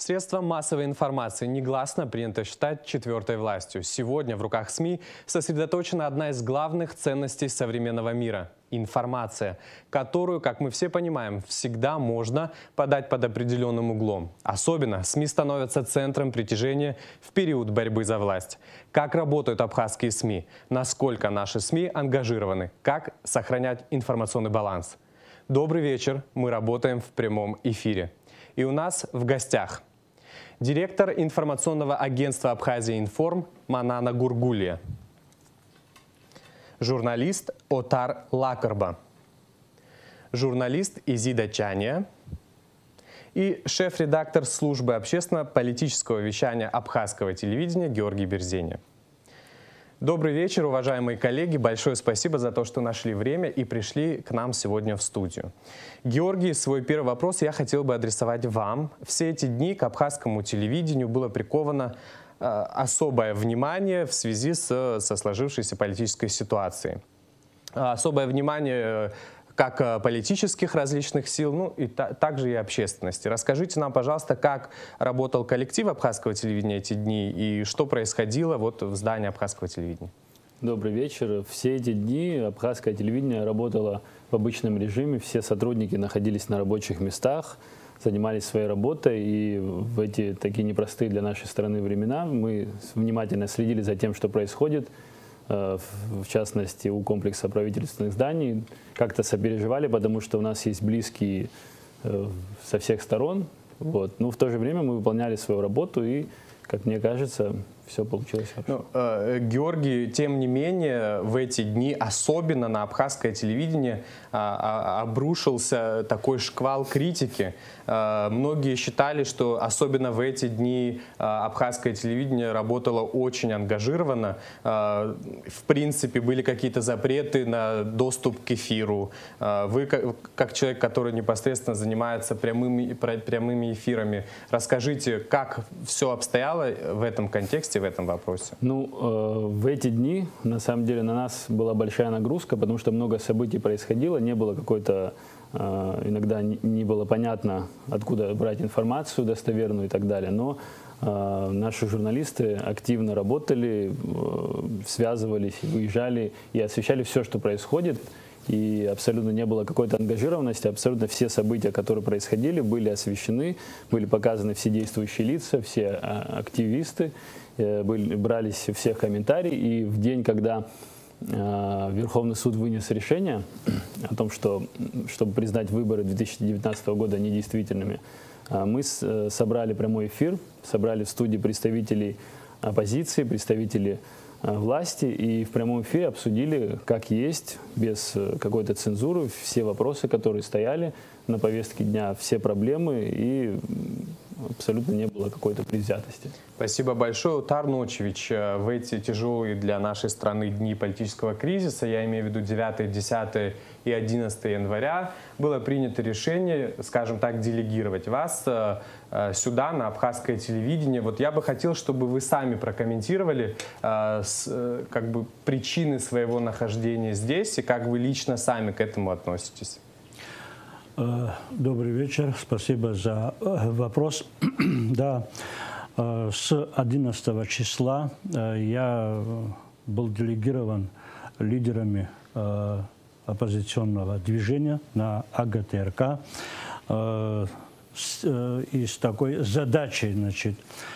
Средства массовой информации негласно принято считать четвертой властью. Сегодня в руках СМИ сосредоточена одна из главных ценностей современного мира – информация, которую, как мы все понимаем, всегда можно подать под определенным углом. Особенно СМИ становятся центром притяжения в период борьбы за власть. Как работают абхазские СМИ? Насколько наши СМИ ангажированы? Как сохранять информационный баланс? Добрый вечер, мы работаем в прямом эфире. И у нас в гостях директор информационного агентства «Абхазия Информ» Манана Гургулия, журналист Отар Лакарба, журналист Изида Чания и шеф-редактор службы общественно-политического вещания абхазского телевидения Георгий Берзеня. Добрый вечер, уважаемые коллеги. Большое спасибо за то, что нашли время и пришли к нам сегодня в студию. Георгий, свой первый вопрос я хотел бы адресовать вам. Все эти дни к абхазскому телевидению было приковано особое внимание в связи со сложившейся политической ситуацией. Особое внимание как политических различных сил, ну и также и общественности. Расскажите нам, пожалуйста, как работал коллектив абхазского телевидения эти дни и что происходило вот в здании абхазского телевидения. Добрый вечер. Все эти дни абхазское телевидение работало в обычном режиме. Все сотрудники находились на рабочих местах, занимались своей работой. И в эти такие непростые для нашей страны времена мы внимательно следили за тем, что происходит, в частности, у комплекса правительственных зданий. Как-то сопереживали, потому что у нас есть близкие со всех сторон. Вот. Но в то же время мы выполняли свою работу и, как мне кажется, все получилось хорошо. Георгий, тем не менее, в эти дни, особенно на абхазское телевидение, обрушился такой шквал критики. Многие считали, что особенно в эти дни абхазское телевидение работало очень ангажированно. В принципе, были какие-то запреты на доступ к эфиру. Вы, как человек, который непосредственно занимается прямыми эфирами, расскажите, как все обстояло в этом контексте, в этом вопросе? Ну, в эти дни, на самом деле, на нас была большая нагрузка, потому что много событий происходило, не было какой-то, иногда не было понятно, откуда брать информацию достоверную и так далее, но наши журналисты активно работали, связывались, выезжали и освещали все, что происходит. И абсолютно не было какой-то ангажированности, абсолютно все события, которые происходили, были освещены, были показаны все действующие лица, все активисты, брались все комментарии. И в день, когда Верховный суд вынес решение о том, что, чтобы признать выборы 2019 года недействительными, мы собрали прямой эфир, собрали в студии представителей оппозиции, представителей власти и в прямом эфире обсудили, как есть, без какой-то цензуры, все вопросы, которые стояли на повестке дня, все проблемы, и абсолютно не было какой-то предвзятости. Спасибо большое. Отар Ночевич, в эти тяжелые для нашей страны дни политического кризиса, я имею в виду 9, 10 и 11 января, было принято решение, скажем так, делегировать вас сюда, на абхазское телевидение. Вот я бы хотел, чтобы вы сами прокомментировали как бы причины своего нахождения здесь и как вы лично сами к этому относитесь. Добрый вечер, спасибо за вопрос. Да, с 11 числа я был делегирован лидерами оппозиционного движения на АГТРК и с такой задачей, значит,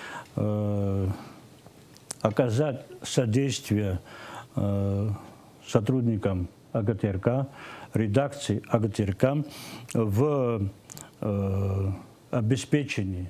оказать содействие сотрудникам АГТРК, редакции АГТРК в обеспечении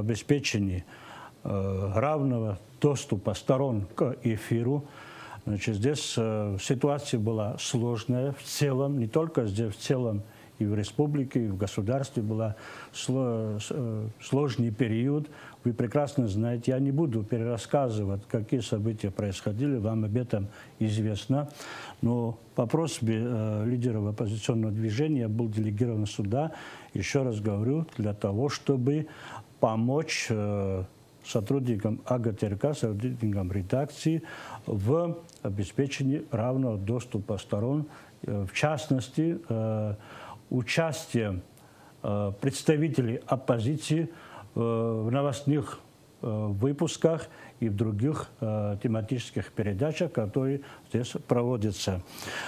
равного доступа сторон к эфиру. Значит, здесь ситуация была сложная в целом, не только здесь, в целом и в республике, и в государстве был сложный период. Вы прекрасно знаете, я не буду перерассказывать, какие события происходили, вам об этом известно. Но по просьбе лидеров оппозиционного движения был делегирован сюда, еще раз говорю, для того, чтобы помочь сотрудникам АГТРК, сотрудникам редакции в обеспечении равного доступа сторон, в частности, участие представителей оппозиции в новостных выпусках и в других тематических передачах, которые здесь проводятся.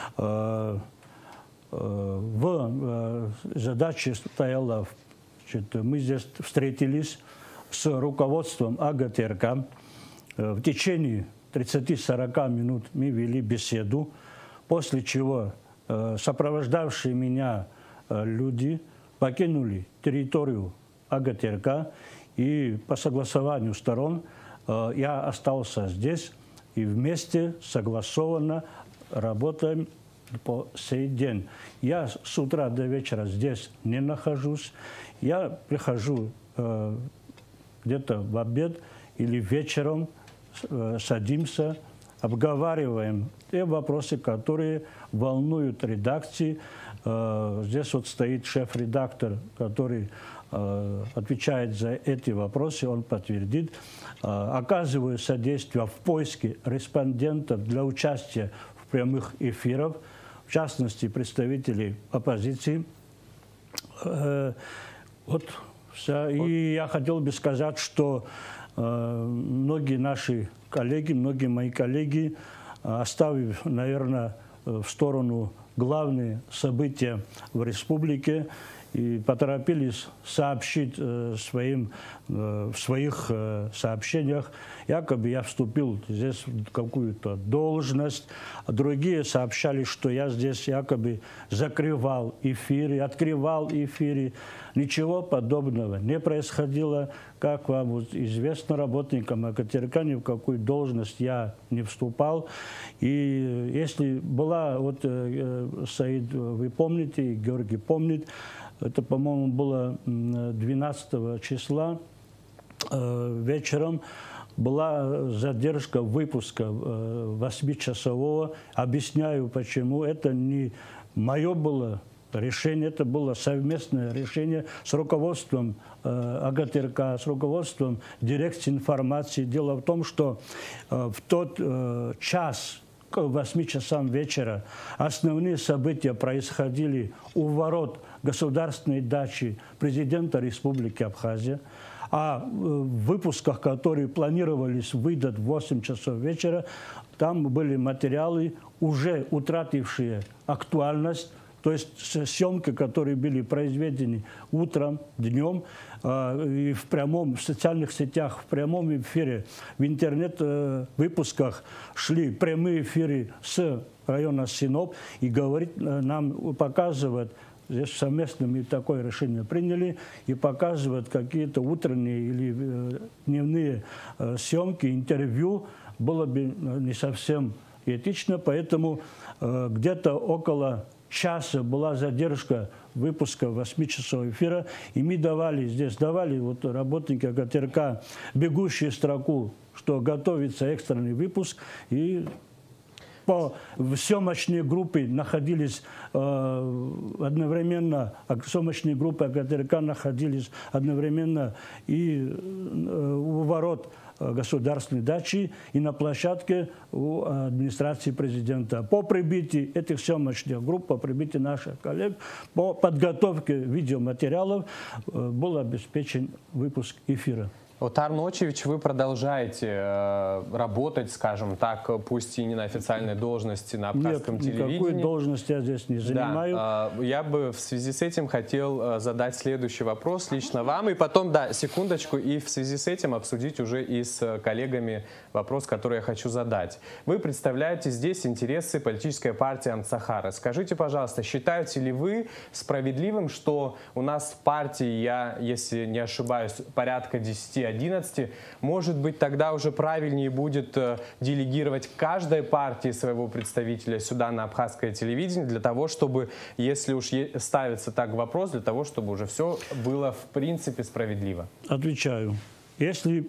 В задаче стояло, мы здесь встретились с руководством АГТРК. В течение 30-40 минут мы вели беседу, после чего сопровождавшие меня люди покинули территорию АГТРК, и по согласованию сторон я остался здесь, и вместе согласованно работаем по сей день. Я с утра до вечера здесь не нахожусь. Я прихожу где-то в обед или вечером, садимся, обговариваем те вопросы, которые волнуют редакции. Здесь вот стоит шеф-редактор, который отвечает за эти вопросы, он подтвердит. Оказываю содействие в поиске респондентов для участия в прямых эфирах, в частности, представителей оппозиции. Вот все. И я хотел бы сказать, что многие наши коллеги, многие мои коллеги, оставив, наверное, в сторону главные события в республике, и поторопились сообщить в своих сообщениях, якобы я вступил здесь в какую-то должность, а другие сообщали, что я здесь якобы закрывал эфиры, открывал эфиры. Ничего подобного не происходило. Как вам вот известно, работникам АГТРК ни в какую должность я не вступал. И если была, вот Саид, вы помните, и Георгий помнит, это, по-моему, было 12 числа вечером, была задержка выпуска 8-часового. Объясняю, почему. Это не мое было решение, это было совместное решение с руководством АГТРК, с руководством дирекции информации. Дело в том, что в тот час, к 8 часам вечера, основные события происходили у ворот государственной дачи президента Республики Абхазия. А в выпусках, которые планировались выдать в 8 часов вечера, там были материалы, уже утратившие актуальность, то есть съемки, которые были произведены утром, днем, и в социальных сетях, в прямом эфире, в интернет-выпусках шли прямые эфиры с района Синоп, и говорит, нам показывают, здесь совместно мы такое решение приняли, и показывают какие-то утренние или дневные съемки, интервью, было бы не совсем этично, поэтому где-то около часа была задержка выпуска 8 часов эфира, и мы давали вот работники АГТРК бегущую строку, что готовится экстренный выпуск, и по съемочной группе находились одновременно, съемочные группы АГТРК находились одновременно и у ворот государственной дачи и на площадке у администрации президента. По прибытии этих съемочных групп, по прибытии наших коллег, по подготовке видеоматериалов был обеспечен выпуск эфира. Отар Ночевич, вы продолжаете работать, скажем так, пусть и не на официальной должности на абхазском телевидении. Никакой должности я здесь не занимаю. Да, я бы в связи с этим хотел задать следующий вопрос лично вам. И потом, да, секундочку, и в связи с этим обсудить уже и с коллегами вопрос, который я хочу задать. Вы представляете здесь интересы политической партии Амцахара. Скажите, пожалуйста, считаете ли вы справедливым, что у нас в партии, я, если не ошибаюсь, порядка 10-11, может быть, тогда уже правильнее будет делегировать каждой партии своего представителя сюда на абхазское телевидение, для того, чтобы, если уж ставится так вопрос, для того, чтобы уже все было в принципе справедливо? Отвечаю. Если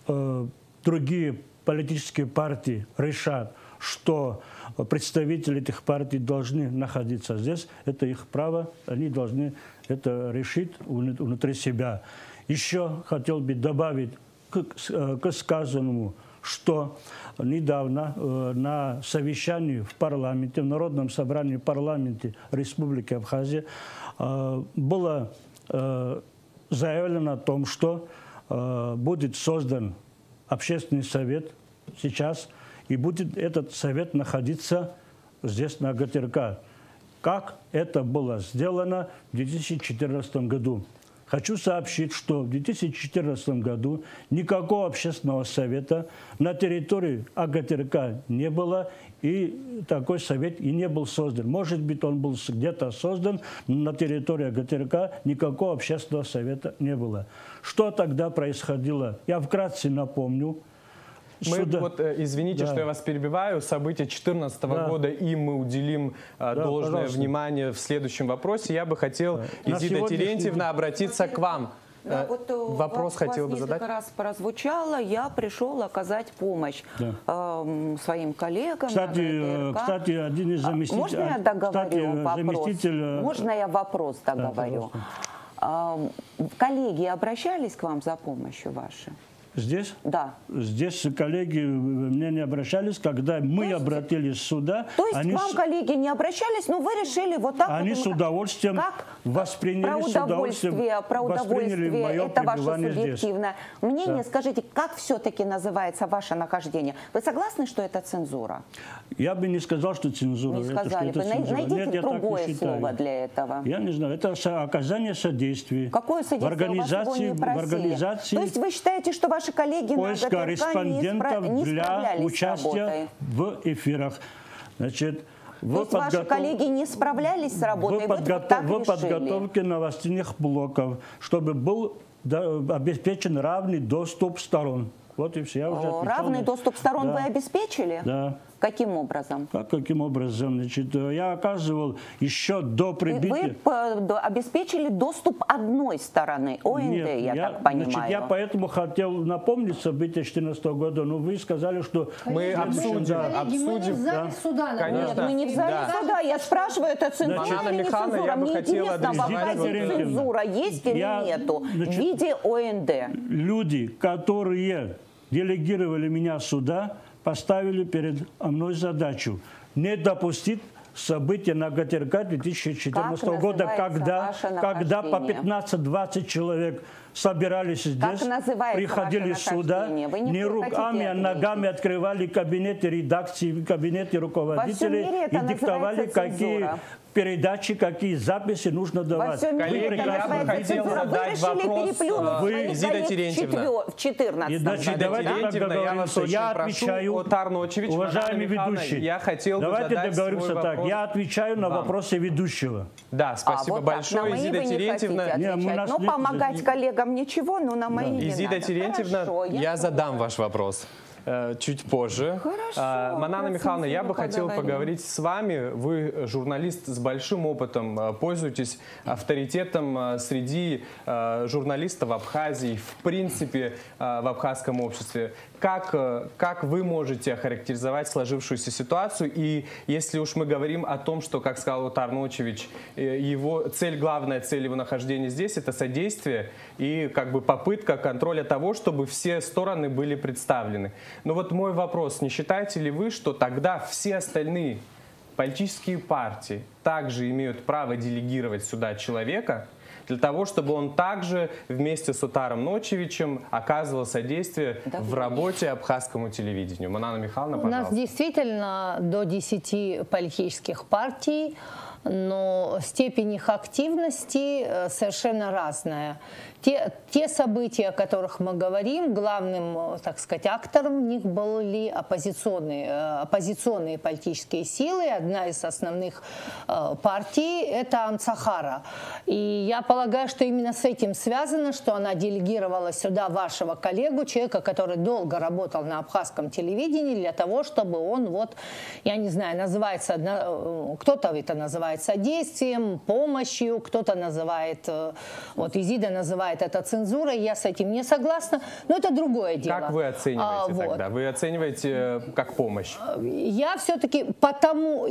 другие политические партии решат, что представители этих партий должны находиться здесь, это их право, они должны это решить внутри себя. Еще хотел бы добавить к сказанному, что недавно на совещании в парламенте, в Народном собрании парламента Республики Абхазия было заявлено о том, что будет создан общественный совет сейчас, и будет этот совет находиться здесь, на ГТРК, как это было сделано в 2014 году. Хочу сообщить, что в 2014 году никакого общественного совета на территории АГТРК не было, и такой совет и не был создан. Может быть, он был где-то создан, но на территории АГТРК никакого общественного совета не было. Что тогда происходило? Я вкратце напомню. Извините, что я вас перебиваю, события 2014 года, им мы уделим должное внимание в следующем вопросе. Я бы хотел, Изида Терентьевна, обратиться к вам. Вопрос хотел бы задать. Несколько раз прозвучало, я пришел оказать помощь своим коллегам. Кстати, один из заместителей... Можно я договорю вопрос? Можно я вопрос договорю? Коллеги обращались к вам за помощью вашей? Здесь? Да. Здесь коллеги мне не обращались, когда мы обратились сюда. То есть к вам коллеги не обращались, но вы решили вот так... Они с удовольствием восприняли, про удовольствие, это ваше субъективное мнение. Скажите, как все-таки называется ваше нахождение? Вы согласны, что это цензура? Я бы не сказал, что цензура. Не сказали бы. Найдите другое слово для этого. Я не знаю. Это оказание содействия. Какое содействие? В организации. То есть вы считаете, что ваши коллеги поиск корреспондентов для участия в эфирах. Значит, то есть ваши коллеги не справлялись с работой, в подготовке новостных блоков, чтобы был обеспечен равный доступ сторон. Вот и все. Я уже равный доступ сторон вы обеспечили? Да. Каким образом? Каким образом? Значит, я оказывал еще до прибытия... Вы обеспечили доступ одной стороны, ОНД, Нет, я так понимаю. Значит, я поэтому хотел напомнить события 2014 года, но вы сказали, что... Мы обсудим. Мы не в зале суда. Нет, мы не в зале суда. Я спрашиваю, это цензура или не цензура? Мне интересно, в Абхазии цензура есть или нету в виде ОНД? Люди, которые делегировали меня сюда, поставили перед мной задачу не допустить события на ГТРК 2014 года, когда по 15-20 человек собирались здесь, приходили сюда, не руками, а ногами открывали кабинеты редакции, кабинеты руководителей и диктовали, какие передачи, какие записи нужно давать. Коллеги, я бы хотел задать вопрос Изида Терентьевна. В 14. Изида Терентьевна, я вас очень прошу, Отар Ночевич, уважаемый ведущий, я хотел бы задать свой вопрос. Я отвечаю на вопросы ведущего. Да, спасибо большое, Изида Терентьевна. Ну, помогать коллегам ничего, но на мои не Изида Терентьевна, я задам ваш вопрос чуть позже. Манана Михайловна, я бы хотел поговорить с вами. Вы журналист с большим опытом, пользуетесь авторитетом среди журналистов в Абхазии, в принципе, в абхазском обществе. Как вы можете охарактеризовать сложившуюся ситуацию? И если уж мы говорим о том, что, как сказал Отар Ночевич, главная цель его нахождения здесь — это содействие и как бы попытка контроля того, чтобы все стороны были представлены. Но вот мой вопрос, не считаете ли вы, что тогда все остальные политические партии также имеют право делегировать сюда человека, для того, чтобы он также вместе с Отаром Ночевичем оказывал содействие в работе абхазскому телевидению? Манана Михайловна, пожалуйста. У нас действительно до 10 политических партий, но степень их активности совершенно разная. Те события, о которых мы говорим, главным, так сказать, актором в них были оппозиционные политические силы. Одна из основных партий – это Ансахара. И я полагаю, что именно с этим связано, что она делегировала сюда вашего коллегу, человека, который долго работал на абхазском телевидении, для того, чтобы он, вот, я не знаю, называется, кто-то это называет содействием, помощью, кто-то называет, вот Изида называет это цензурой, я с этим не согласна, но это другое дело. Как вы оцениваете тогда? Вы оцениваете как помощь? Я все-таки потому,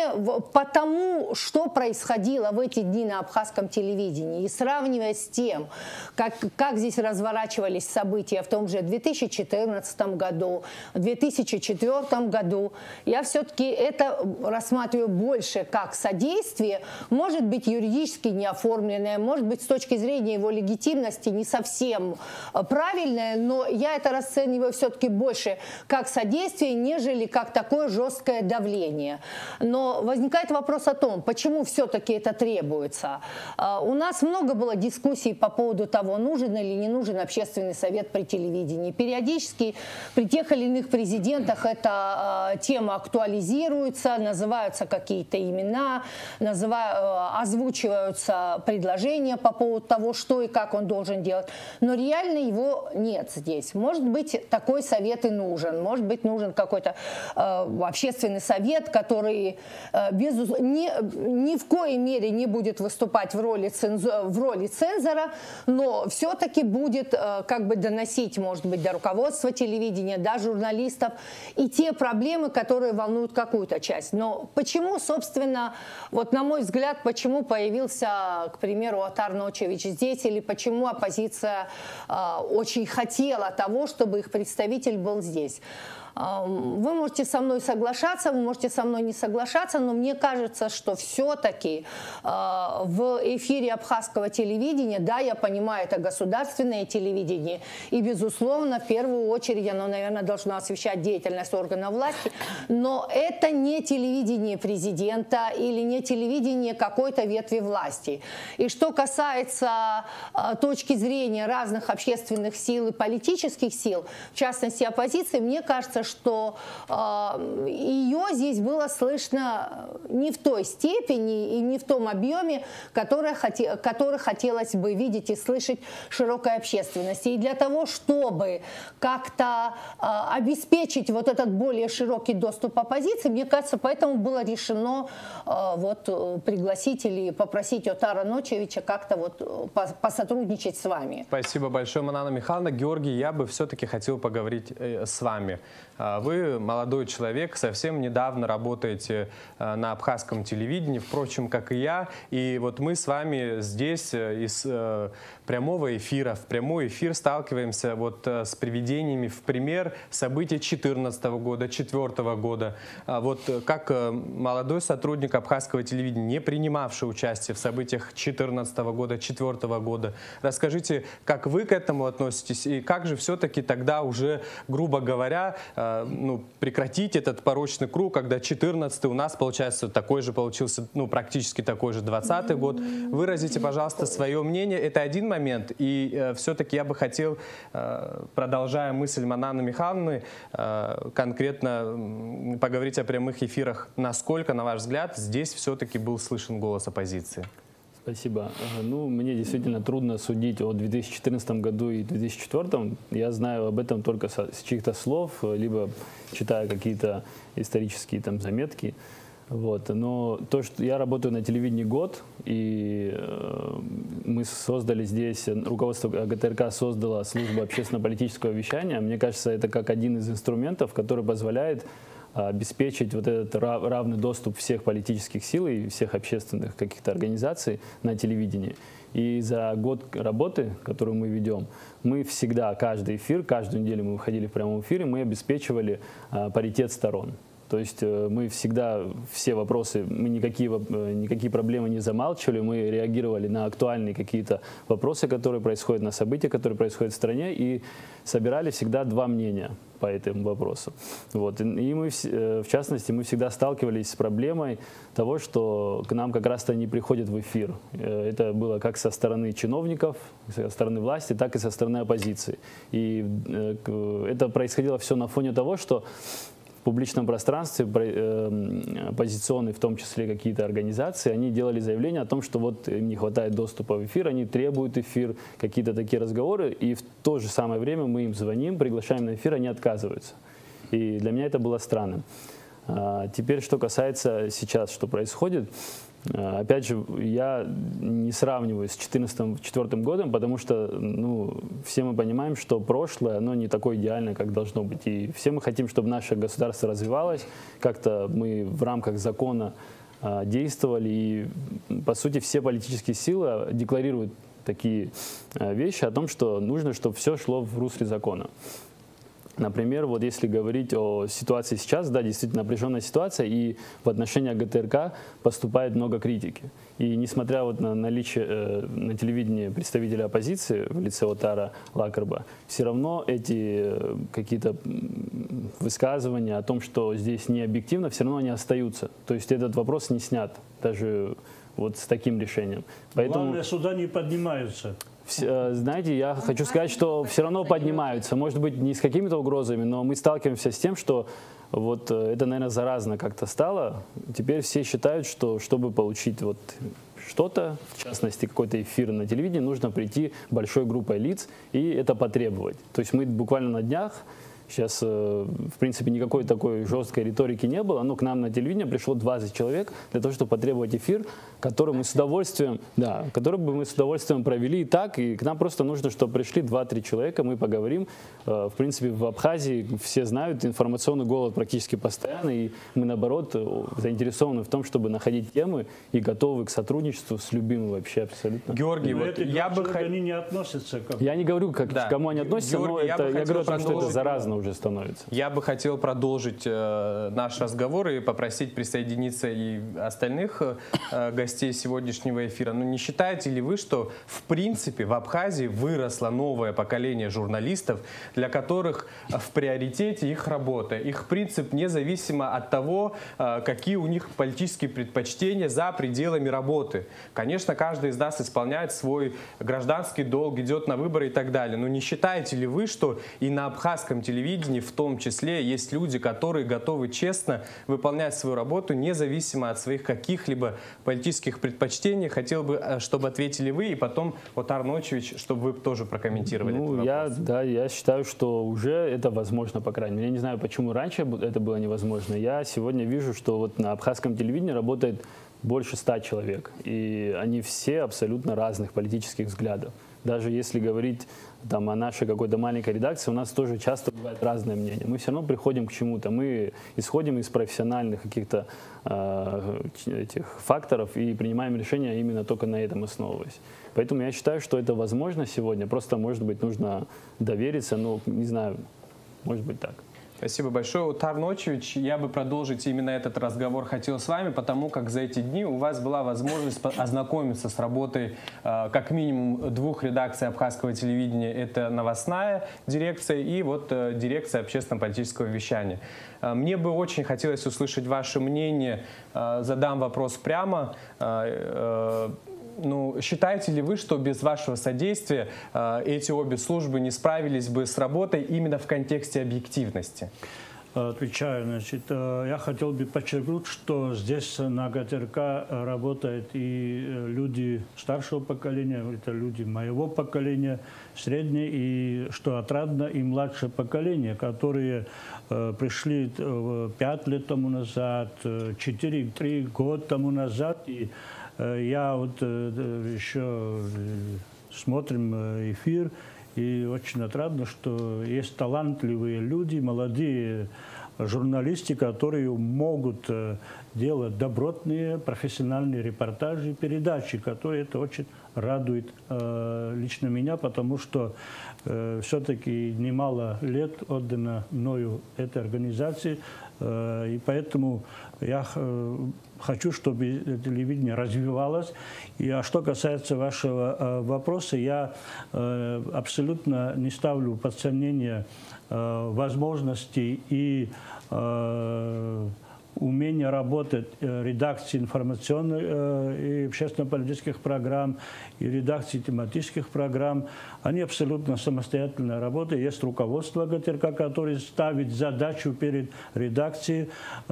что происходило в эти дни на абхазском телевидении, и сравнивая с тем, как здесь разворачивались события в том же 2014 году, в 2004 году, я все-таки это рассматриваю больше как содействие действие может быть юридически неоформленное, может быть с точки зрения его легитимности не совсем правильное, но я это расцениваю все-таки больше как содействие, нежели как такое жесткое давление. Но возникает вопрос о том, почему все-таки это требуется. У нас много было дискуссий по поводу того, нужен или не нужен общественный совет при телевидении. Периодически при тех или иных президентах эта тема актуализируется, называются какие-то имена, озвучиваются предложения по поводу того, что и как он должен делать. Но реально его нет здесь. Может быть, такой совет и нужен. Может быть, нужен какой-то общественный совет, который ни в коей мере не будет выступать в роли цензора, но все-таки будет как бы доносить, может быть, до руководства телевидения, до журналистов и те проблемы, которые волнуют какую-то часть. Но почему, собственно, вот на мой взгляд, почему появился, к примеру, Отар Ночевич здесь, или почему оппозиция очень хотела того, чтобы их представитель был здесь? Вы можете со мной соглашаться, вы можете со мной не соглашаться, но мне кажется, что все-таки в эфире абхазского телевидения, да, я понимаю, это государственное телевидение, и, безусловно, в первую очередь оно, наверное, должно освещать деятельность органов власти, но это не телевидение президента или не телевидение какой-то ветви власти. И что касается точки зрения разных общественных сил и политических сил, в частности оппозиции, мне кажется, что ее здесь было слышно не в той степени и не в том объеме, который хотелось бы видеть и слышать широкой общественности. И для того, чтобы как-то обеспечить вот этот более широкий доступ оппозиции, мне кажется, поэтому было решено пригласить или попросить Отара Ночевича как-то посотрудничать с вами. Спасибо большое, Манана Михайловна. Георгий, я бы все-таки хотел поговорить с вами. Вы молодой человек, совсем недавно работаете на абхазском телевидении, впрочем, как и я. И вот мы с вами здесь из прямого эфира в прямой эфир сталкиваемся с приведениями в пример событий 2014 года, 2004 года. Вот как молодой сотрудник абхазского телевидения, не принимавший участие в событиях 2014 года, 2004 года, расскажите, как вы к этому относитесь и как же все-таки тогда уже, грубо говоря, прекратить этот порочный круг, когда 14-й у нас, получается, такой же получился, практически такой же 20-й год. Выразите, пожалуйста, свое мнение. Это один момент. И все-таки я бы хотел, продолжая мысль Мананы Михайловны, конкретно поговорить о прямых эфирах. Насколько, на ваш взгляд, здесь все-таки был слышен голос оппозиции? Спасибо. Мне действительно трудно судить о 2014 году и 2004. Я знаю об этом только с чьих-то слов, либо читая какие-то исторические заметки. Но то, что я работаю на телевидении год, и мы создали здесь, руководство ГТРК создало службу общественно-политического вещания, мне кажется, это как один из инструментов, который позволяет обеспечить этот равный доступ всех политических сил и всех общественных каких-то организаций на телевидении. И за год работы, которую мы ведем, мы всегда, каждый эфир, каждую неделю мы выходили в прямом эфире, мы обеспечивали паритет сторон. То есть мы всегда все вопросы, мы никакие проблемы не замалчивали, мы реагировали на актуальные какие-то вопросы, которые происходят, на события, которые происходят в стране, и собирали всегда два мнения по этому вопросу. И мы, в частности, мы всегда сталкивались с проблемой того, что к нам как раз-то не приходят в эфир. Это было как со стороны чиновников, со стороны власти, так и со стороны оппозиции. И это происходило все на фоне того, что в публичном пространстве оппозиционные, в том числе какие-то организации, они делали заявление о том, что им не хватает доступа в эфир, они требуют эфир, какие-то такие разговоры, и в то же самое время мы им звоним, приглашаем на эфир, они отказываются. И для меня это было странным. Теперь, что касается сейчас, что происходит, опять же, я не сравниваю с 2014-2004 годом, потому что все мы понимаем, что прошлое, оно не такое идеальное, как должно быть. И все мы хотим, чтобы наше государство развивалось, как-то мы в рамках закона действовали. И, по сути, все политические силы декларируют такие вещи о том, что нужно, чтобы все шло в русле закона. Например, вот если говорить о ситуации сейчас, да, действительно напряженная ситуация, и в отношении ГТРК поступает много критики. И несмотря вот на наличие на телевидении представителя оппозиции в лице Отара Лакарба, все равно эти какие-то высказывания о том, что здесь не объективно, все равно они остаются. То есть этот вопрос не снят, даже вот с таким решением. Поэтому... Главное, суда не поднимаются. Знаете, я хочу сказать, что все равно поднимаются. Может быть, не с какими-то угрозами, но мы сталкиваемся с тем, что вот это, наверное, заразно как-то стало. Теперь все считают, что чтобы получить вот что-то, в частности, какой-то эфир на телевидении, нужно прийти большой группой лиц и это потребовать. То есть мы буквально на днях, сейчас, в принципе, никакой такой жесткой риторики не было, но к нам на телевидение пришло 20 человек для того, чтобы потребовать эфир, который мы с удовольствием, да, который бы мы с удовольствием провели и так, и к нам просто нужно, чтобы пришли 2-3 человека, мы поговорим. В принципе, в Абхазии все знают, информационный голод практически постоянный, и мы, наоборот, заинтересованы в том, чтобы находить темы и готовы к сотрудничеству с любым вообще абсолютно. Георгий, Но вот я бы... Они не относятся к... Я не говорю, как, к кому они относятся, Георгий, но я говорю о том, что это заразно уже становится. Я бы хотел продолжить наш разговор и попросить присоединиться и остальных гостей сегодняшнего эфира. Но не считаете ли вы, что в принципе в Абхазии выросло новое поколение журналистов, для которых в приоритете их работа, их принцип независимо от того, какие у них политические предпочтения за пределами работы? Конечно, каждый из нас исполняет свой гражданский долг, идет на выборы и так далее. Но не считаете ли вы, что и на абхазском телевидении в том числе есть люди, которые готовы честно выполнять свою работу, независимо от своих каких-либо политических предпочтений? Хотел бы, чтобы ответили вы, и потом, Отар Ночевич, чтобы вы тоже прокомментировали этот вопрос. Я считаю, что уже это возможно, по крайней мере. Я не знаю, почему раньше это было невозможно. Я сегодня вижу, что вот на абхазском телевидении работает больше 100 человек, и они все абсолютно разных политических взглядов. Даже если говорить там о нашей какой-то маленькой редакции, у нас тоже часто бывает разное мнение. Мы все равно приходим к чему-то. Мы исходим из профессиональных каких-то этих факторов и принимаем решения именно только на этом основываясь. Поэтому я считаю, что это возможно сегодня. Просто, может быть, нужно довериться, но не знаю, может быть так. Спасибо большое. Отар Ночевич, я бы продолжить именно этот разговор хотел с вами, потому как за эти дни у вас была возможность ознакомиться с работой как минимум 2 редакций абхазского телевидения. Это новостная дирекция и вот дирекция общественно-политического вещания. Мне бы очень хотелось услышать ваше мнение. Задам вопрос прямо. Ну, считаете ли вы, что без вашего содействия эти обе службы не справились бы с работой именно в контексте объективности? Отвечаю, значит, я хотел бы подчеркнуть, что здесь на ГТРК работают и люди старшего поколения, это люди моего поколения, среднее, и, что отрадно, и младшее поколение, которые пришли 5 лет тому назад, 3 года тому назад, и я вот еще смотрим эфир, и очень отрадно, что есть талантливые люди, молодые журналисты, которые могут делать добротные профессиональные репортажи, передачи, которые это очень радует лично меня, потому что все-таки немало лет отдано мною этой организации, и поэтому я хочу, чтобы телевидение развивалось. И что касается вашего вопроса, я абсолютно не ставлю под сомнение возможности и умение работать редакции информационных и общественно-политических программ и редакции тематических программ. Они абсолютно самостоятельно работают. Есть руководство ГТРК, которое ставит задачу перед редакцией.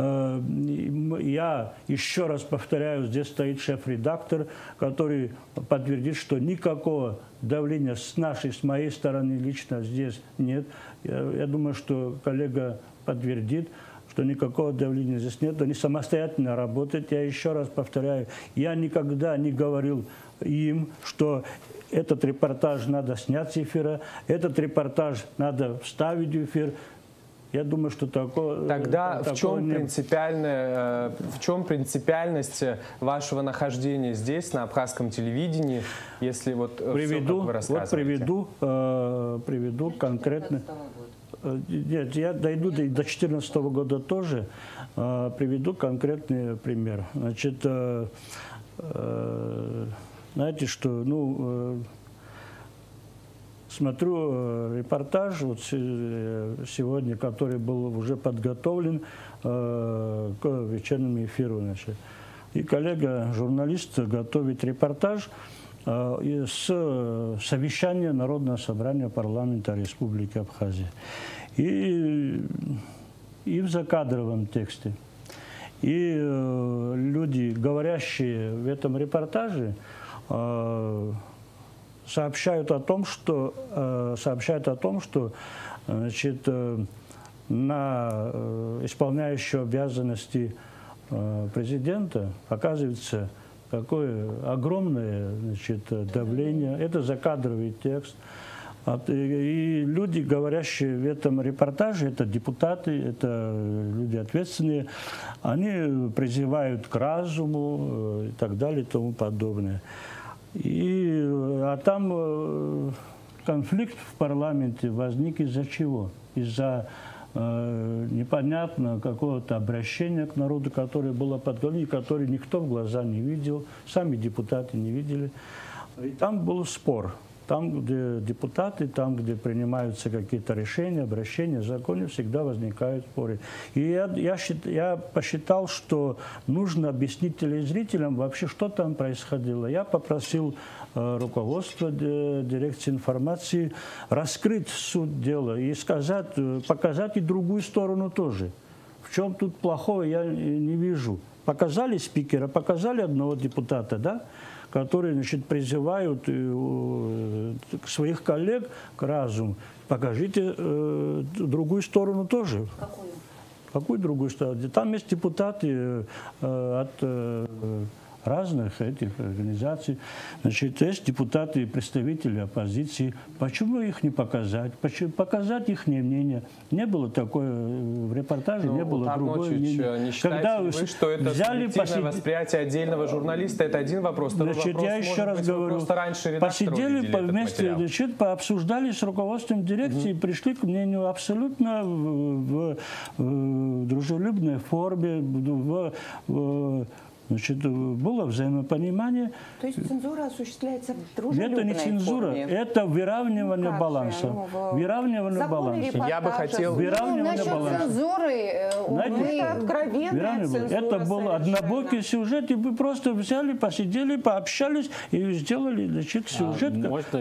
Я еще раз повторяю, здесь стоит шеф-редактор, который подтвердит, что никакого давления с моей стороны лично здесь нет. Я думаю, что коллега подтвердит, что никакого давления здесь нет, они самостоятельно работают. Я еще раз повторяю, я никогда не говорил им, что этот репортаж надо снять с эфира, этот репортаж надо вставить в эфир. Я думаю, что такого... Тогда в чем принципиальность вашего нахождения здесь, на абхазском телевидении, если вот приведу, все, как вы рассказываете? Приведу конкретно... Нет, я дойду до 2014 года тоже. Приведу конкретный пример. Значит, знаете, что, смотрю репортаж вот сегодня, который был уже подготовлен к вечернему эфиру. Значит. И коллега-журналист готовит репортаж с совещания Народного собрания парламента Республики Абхазия. И в закадровом тексте. И люди, говорящие в этом репортаже, сообщают о том, что значит, на исполняющего обязанности президента оказывается какое огромное, значит, давление. Это закадровый текст. И люди, говорящие в этом репортаже, это депутаты, это люди ответственные, они призывают к разуму и так далее и тому подобное. А там конфликт в парламенте возник из-за чего? Из-за непонятно какого-то обращения к народу, которое было подготовлено, которое никто в глаза не видел, сами депутаты не видели. И там был спор. Там, где депутаты, там, где принимаются какие-то решения, обращения, законы, всегда возникают споры. И я посчитал, что нужно объяснить телезрителям вообще, что там происходило. Я попросил руководство дирекции информации раскрыть суть дела и показать и другую сторону тоже. В чем тут плохого, я не вижу. Показали спикера, показали одного депутата, да? Которые, значит, призывают своих коллег к разуму. Покажите другую сторону тоже. Какую? Какую другую сторону? Там есть депутаты от разных этих организаций. Значит, есть депутаты и представители оппозиции. Почему их не показать? Показать их мнение. Не было такое в репортаже, не было другое мнение. Не считаете вы, что это субъективное восприятие отдельного журналиста? Это один вопрос. Второй значит, вопрос, я еще раз говорю, посидели вместе, значит, пообсуждали с руководством дирекции, пришли к мнению абсолютно в дружелюбной форме, значит, было взаимопонимание. То есть цензура осуществляется в дружелюбной форме? Это не цензура, это выравнивание баланса. Выравнивание баланса. Я бы хотел... Насчет цензуры, это откровенная цензура. Это был однобокий сюжет, и вы просто взяли, посидели, пообщались и сделали, значит, сюжет. Можно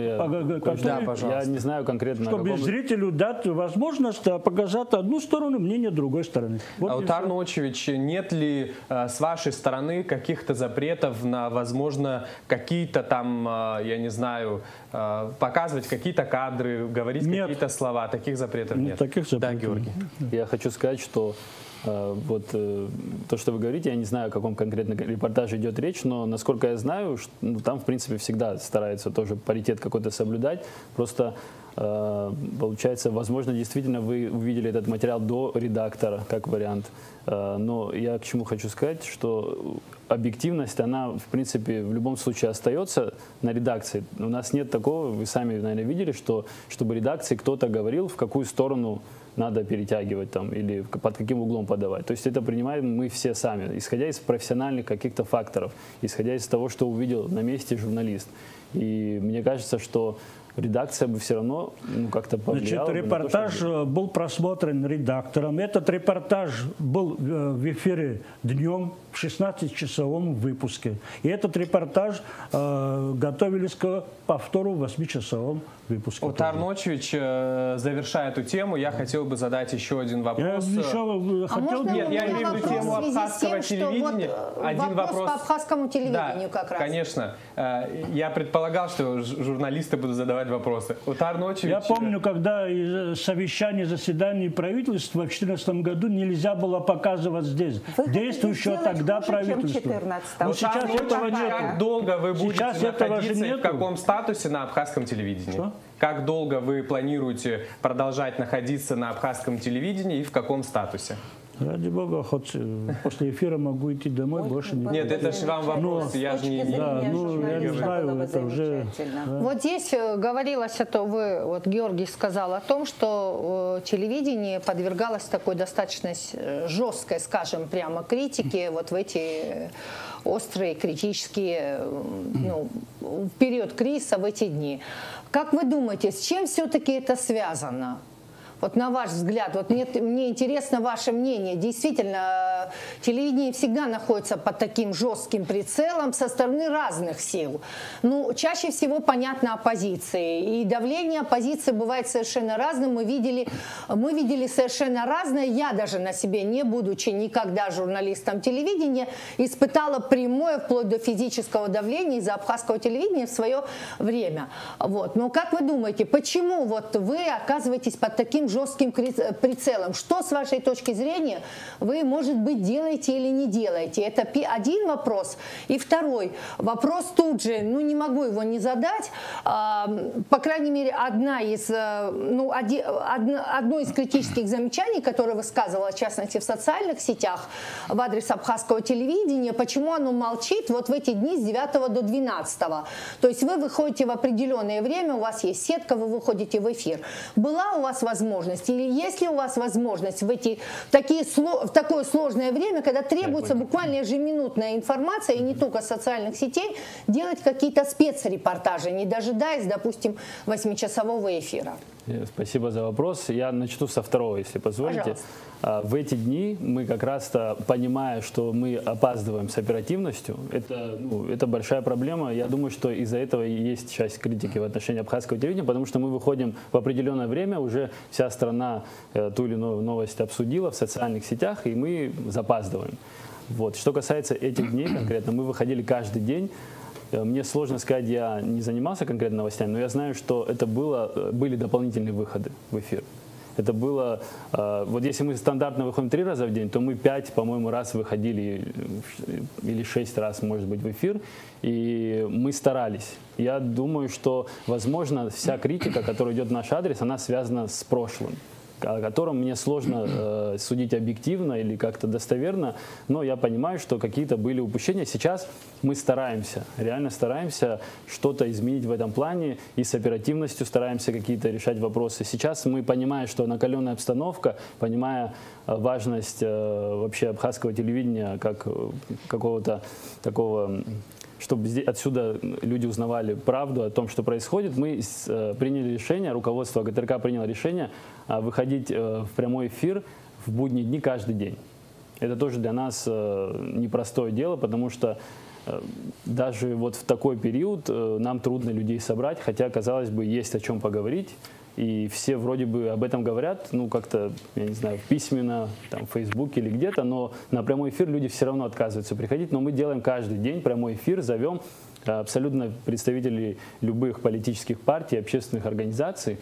я не знаю конкретно. Чтобы зрителю дать возможность показать одну сторону, мнение другой стороны. Алтар Ночевич, нет ли с вашей стороны каких-то запретов на, возможно, какие-то там, я не знаю, показывать какие-то кадры, говорить какие-то слова? Таких запретов нет. Таких запретов. Да, Георгий. Я хочу сказать, что вот то, что вы говорите, я не знаю, о каком конкретно репортаже идет речь, но насколько я знаю, там, в принципе, всегда стараются тоже паритет какой-то соблюдать. Просто получается, возможно, действительно вы увидели этот материал до редактора, как вариант. Но я к чему хочу сказать, что объективность, она, в принципе, в любом случае остается на редакции. У нас нет такого, вы сами, наверное, видели, что чтобы редакции кто-то говорил, в какую сторону надо перетягивать там, или под каким углом подавать. То есть это принимаем мы все сами, исходя из профессиональных каких-то факторов, исходя из того, что увидел на месте журналист. И мне кажется, что редакция бы все равно как-то повлияла. Значит, репортаж был просмотрен редактором. Этот репортаж был в эфире днем в 16-часовом выпуске. И этот репортаж готовились к повтору в 8-часовом выпуске. Алтар Ночевич, завершая эту тему, я хотел бы задать еще один вопрос. Я имею в виду тему абхазского телевидения. Один вопрос по абхазскому телевидению, да, как раз. Конечно. Я предполагал, что журналисты будут задавать вопросы. Алтар Ночевич... Я помню, когда совещание, заседание правительства в 2014 году нельзя было показывать здесь. Действующего тогда правительство. Но сейчас этого нет. Как долго вы будете находиться и в каком статусе на абхазском телевидении? Что? Как долго вы планируете продолжать находиться на абхазском телевидении и в каком статусе? Ради бога, хоть после эфира могу идти домой, больше не... Нет, это же вам вопрос, я же не... Да, ну, я не знаю, это уже... Вот здесь говорилось, вы, вот Георгий сказал о том, что телевидение подвергалось такой достаточно жесткой, скажем, прямо критике вот в эти острые, критические, ну, в период кризиса, в эти дни. Как вы думаете, с чем все-таки это связано? Вот на ваш взгляд, вот мне интересно ваше мнение. Действительно, телевидение всегда находится под таким жестким прицелом со стороны разных сил. Ну, чаще всего, понятно, оппозиции. И давление оппозиции бывает совершенно разным. Мы видели совершенно разное. Я даже на себе, не будучи никогда журналистом телевидения, испытала прямое, вплоть до физического давления из-за абхазского телевидения в свое время. Вот. Но как вы думаете, почему вот вы оказываетесь под таким жестким прицелом? Что, с вашей точки зрения, вы, может быть, делаете или не делаете? Это один вопрос. И второй вопрос тут же, ну, не могу его не задать. По крайней мере, одно из критических замечаний, которое высказывала, в частности, в социальных сетях в адрес абхазского телевидения, почему оно молчит вот в эти дни с 9 до 12. То есть вы выходите в определенное время, у вас есть сетка, вы выходите в эфир. Была у вас возможность, или есть ли у вас возможность в такое сложное время, когда требуется буквально ежеминутная информация, и не только социальных сетей, делать какие-то спецрепортажи, не дожидаясь, допустим, 8-часового эфира? Спасибо за вопрос. Я начну со второго, если позволите. Пожалуйста. В эти дни мы как раз-то, понимая, что мы опаздываем с оперативностью, это большая проблема. Я думаю, что из-за этого и есть часть критики в отношении абхазского телевидения, потому что мы выходим в определенное время, уже вся страна ту или иную новость обсудила в социальных сетях, и мы запаздываем. Вот. Что касается этих дней конкретно, мы выходили каждый день. Мне сложно сказать, я не занимался конкретно новостями, но я знаю, что это были дополнительные выходы в эфир. Это было, вот если мы стандартно выходим 3 раза в день, то мы 5, по-моему, раз выходили, или 6 раз, может быть, в эфир, и мы старались. Я думаю, что, возможно, вся критика, которая идет в наш адрес, она связана с прошлым, о котором мне сложно судить объективно или как-то достоверно, но я понимаю, что какие-то были упущения. Сейчас мы стараемся, реально стараемся что-то изменить в этом плане, и с оперативностью стараемся какие-то решать вопросы. Сейчас мы понимаем, что накаленная обстановка, понимая важность вообще абхазского телевидения как какого-то такого, чтобы отсюда люди узнавали правду о том, что происходит, мы приняли решение, руководство ГТРК приняло решение выходить в прямой эфир в будние дни каждый день. Это тоже для нас непростое дело, потому что даже вот в такой период нам трудно людей собрать, хотя, казалось бы, есть о чем поговорить. И все вроде бы об этом говорят, ну как-то, я не знаю, письменно, там, в Фейсбуке или где-то, но на прямой эфир люди все равно отказываются приходить. Но мы делаем каждый день прямой эфир, зовем абсолютно представителей любых политических партий, общественных организаций.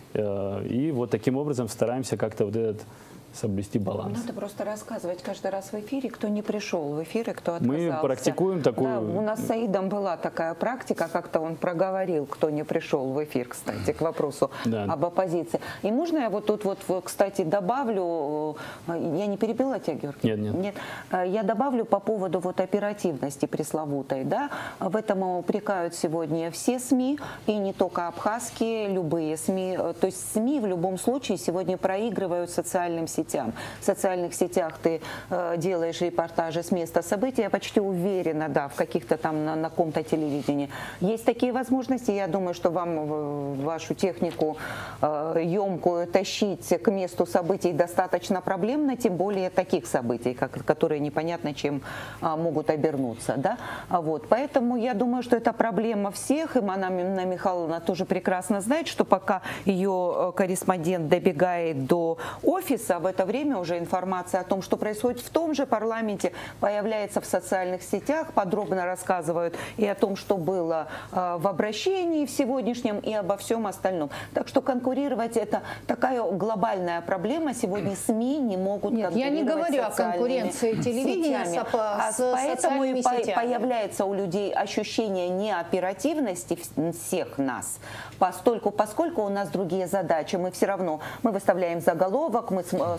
И вот таким образом стараемся как-то вот этот соблюсти баланс. Надо просто рассказывать каждый раз в эфире, кто не пришел в эфир и кто отказался. Мы практикуем такую... Да, у нас с Саидом была такая практика, как-то он проговорил, кто не пришел в эфир, кстати, к вопросу об оппозиции. И можно я вот тут вот, кстати, добавлю, я не перебила тебя, Георгий? Нет. Я добавлю по поводу вот оперативности пресловутой, да, в этом упрекают сегодня все СМИ, и не только абхазские, любые СМИ, то есть СМИ в любом случае сегодня проигрывают социальным сетям. В социальных сетях ты делаешь репортажи с места событий, я почти уверена, да, в каких-то там на каком-то телевидении. Есть такие возможности, я думаю, что вам вашу технику емкую тащить к месту событий достаточно проблемно, тем более таких событий, которые непонятно чем могут обернуться. Да? Вот. Поэтому я думаю, что это проблема всех, и Анна Михайловна тоже прекрасно знает, что пока ее корреспондент добегает до офиса, в это время уже информация о том, что происходит в том же парламенте, появляется в социальных сетях, подробно рассказывают и о том, что было в обращении в сегодняшнем, и обо всем остальном. Так что конкурировать — это такая глобальная проблема. Сегодня СМИ не могут конкурировать. Я не говорю о конкуренции телевидения с поэтому и сетями. Появляется у людей ощущение неоперативности всех нас, поскольку у нас другие задачи. Мы все равно выставляем заголовок, мы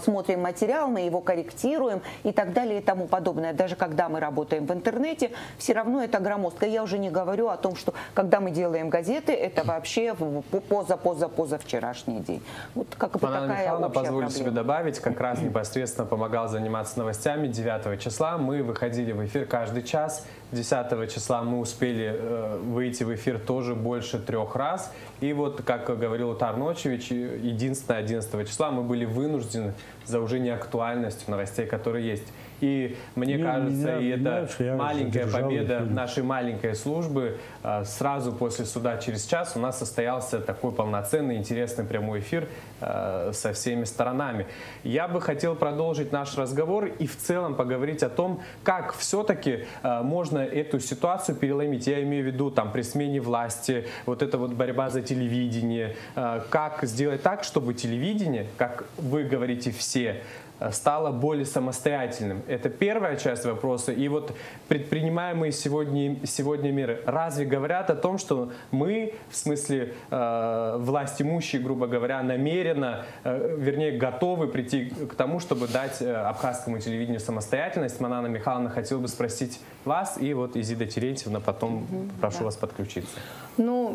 смотрим материал, мы его корректируем и так далее и тому подобное. Даже когда мы работаем в интернете, все равно это громоздко. Я уже не говорю о том, что когда мы делаем газеты, это вообще позавчерашний день. Вот как бы Анна такая Михайловна, общая позволю проблема. себе добавить, как раз непосредственно помогал заниматься новостями 9 числа. Мы выходили в эфир каждый час. 10 числа мы успели выйти в эфир тоже больше 3 раз. И вот, как говорил Утар Ночевич, единственное, 11 числа мы были вынуждены за уже неактуальностью новостей, которые есть. И мне кажется, и это маленькая победа нашей маленькой службы. Сразу после суда через час у нас состоялся такой полноценный, интересный прямой эфир со всеми сторонами. Я бы хотел продолжить наш разговор и в целом поговорить о том, как все-таки можно эту ситуацию переломить. Я имею в виду там при смене власти, вот эта вот борьба за телевидение. Как сделать так, чтобы телевидение, как вы говорите все, стало более самостоятельным. Это первая часть вопроса. И вот предпринимаемые сегодня меры разве говорят о том, что мы, в смысле власть имущие, грубо говоря, намеренно, вернее, готовы прийти к тому, чтобы дать абхазскому телевидению самостоятельность? Анна Михайловна, хотел бы спросить вас, и вот Изида Терентьевна, потом прошу вас подключиться. Ну,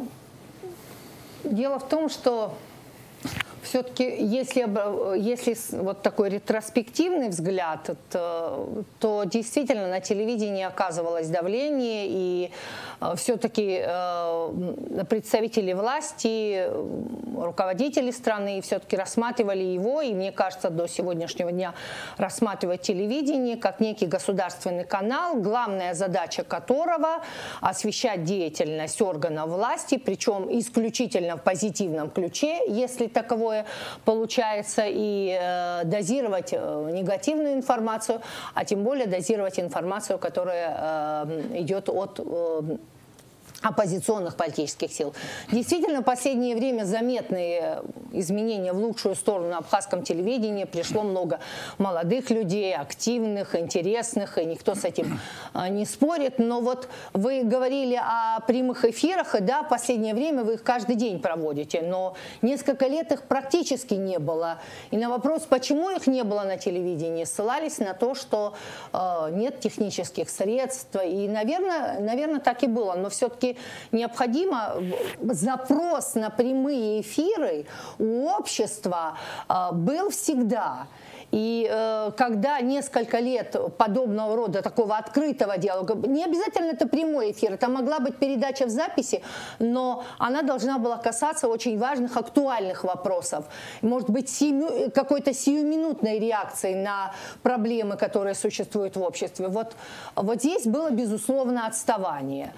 дело в том, что все-таки, если вот такой ретроспективный взгляд, то действительно на телевидении оказывалось давление, и все-таки представители власти, руководители страны все-таки рассматривали его, и мне кажется, до сегодняшнего дня рассматривают телевидение как некий государственный канал, главная задача которого освещать деятельность органов власти, причем исключительно в позитивном ключе, если таковое получается, и дозировать негативную информацию, а тем более дозировать информацию, которая идет от оппозиционных политических сил. Действительно, в последнее время заметные изменения в лучшую сторону на абхазском телевидении. Пришло много молодых людей, активных, интересных, и никто с этим не спорит. Но вот вы говорили о прямых эфирах, и да, в последнее время вы их каждый день проводите, но несколько лет их практически не было. И на вопрос, почему их не было на телевидении, ссылались на то, что нет технических средств. И, наверное, так и было. Но все-таки необходимо запрос на прямые эфиры у общества был всегда. И когда несколько лет подобного рода такого открытого диалога, не обязательно это прямой эфир, это могла быть передача в записи, но она должна была касаться очень важных, актуальных вопросов. Может быть, какой-то сиюминутной реакции на проблемы, которые существуют в обществе. Вот здесь было, безусловно, отставание.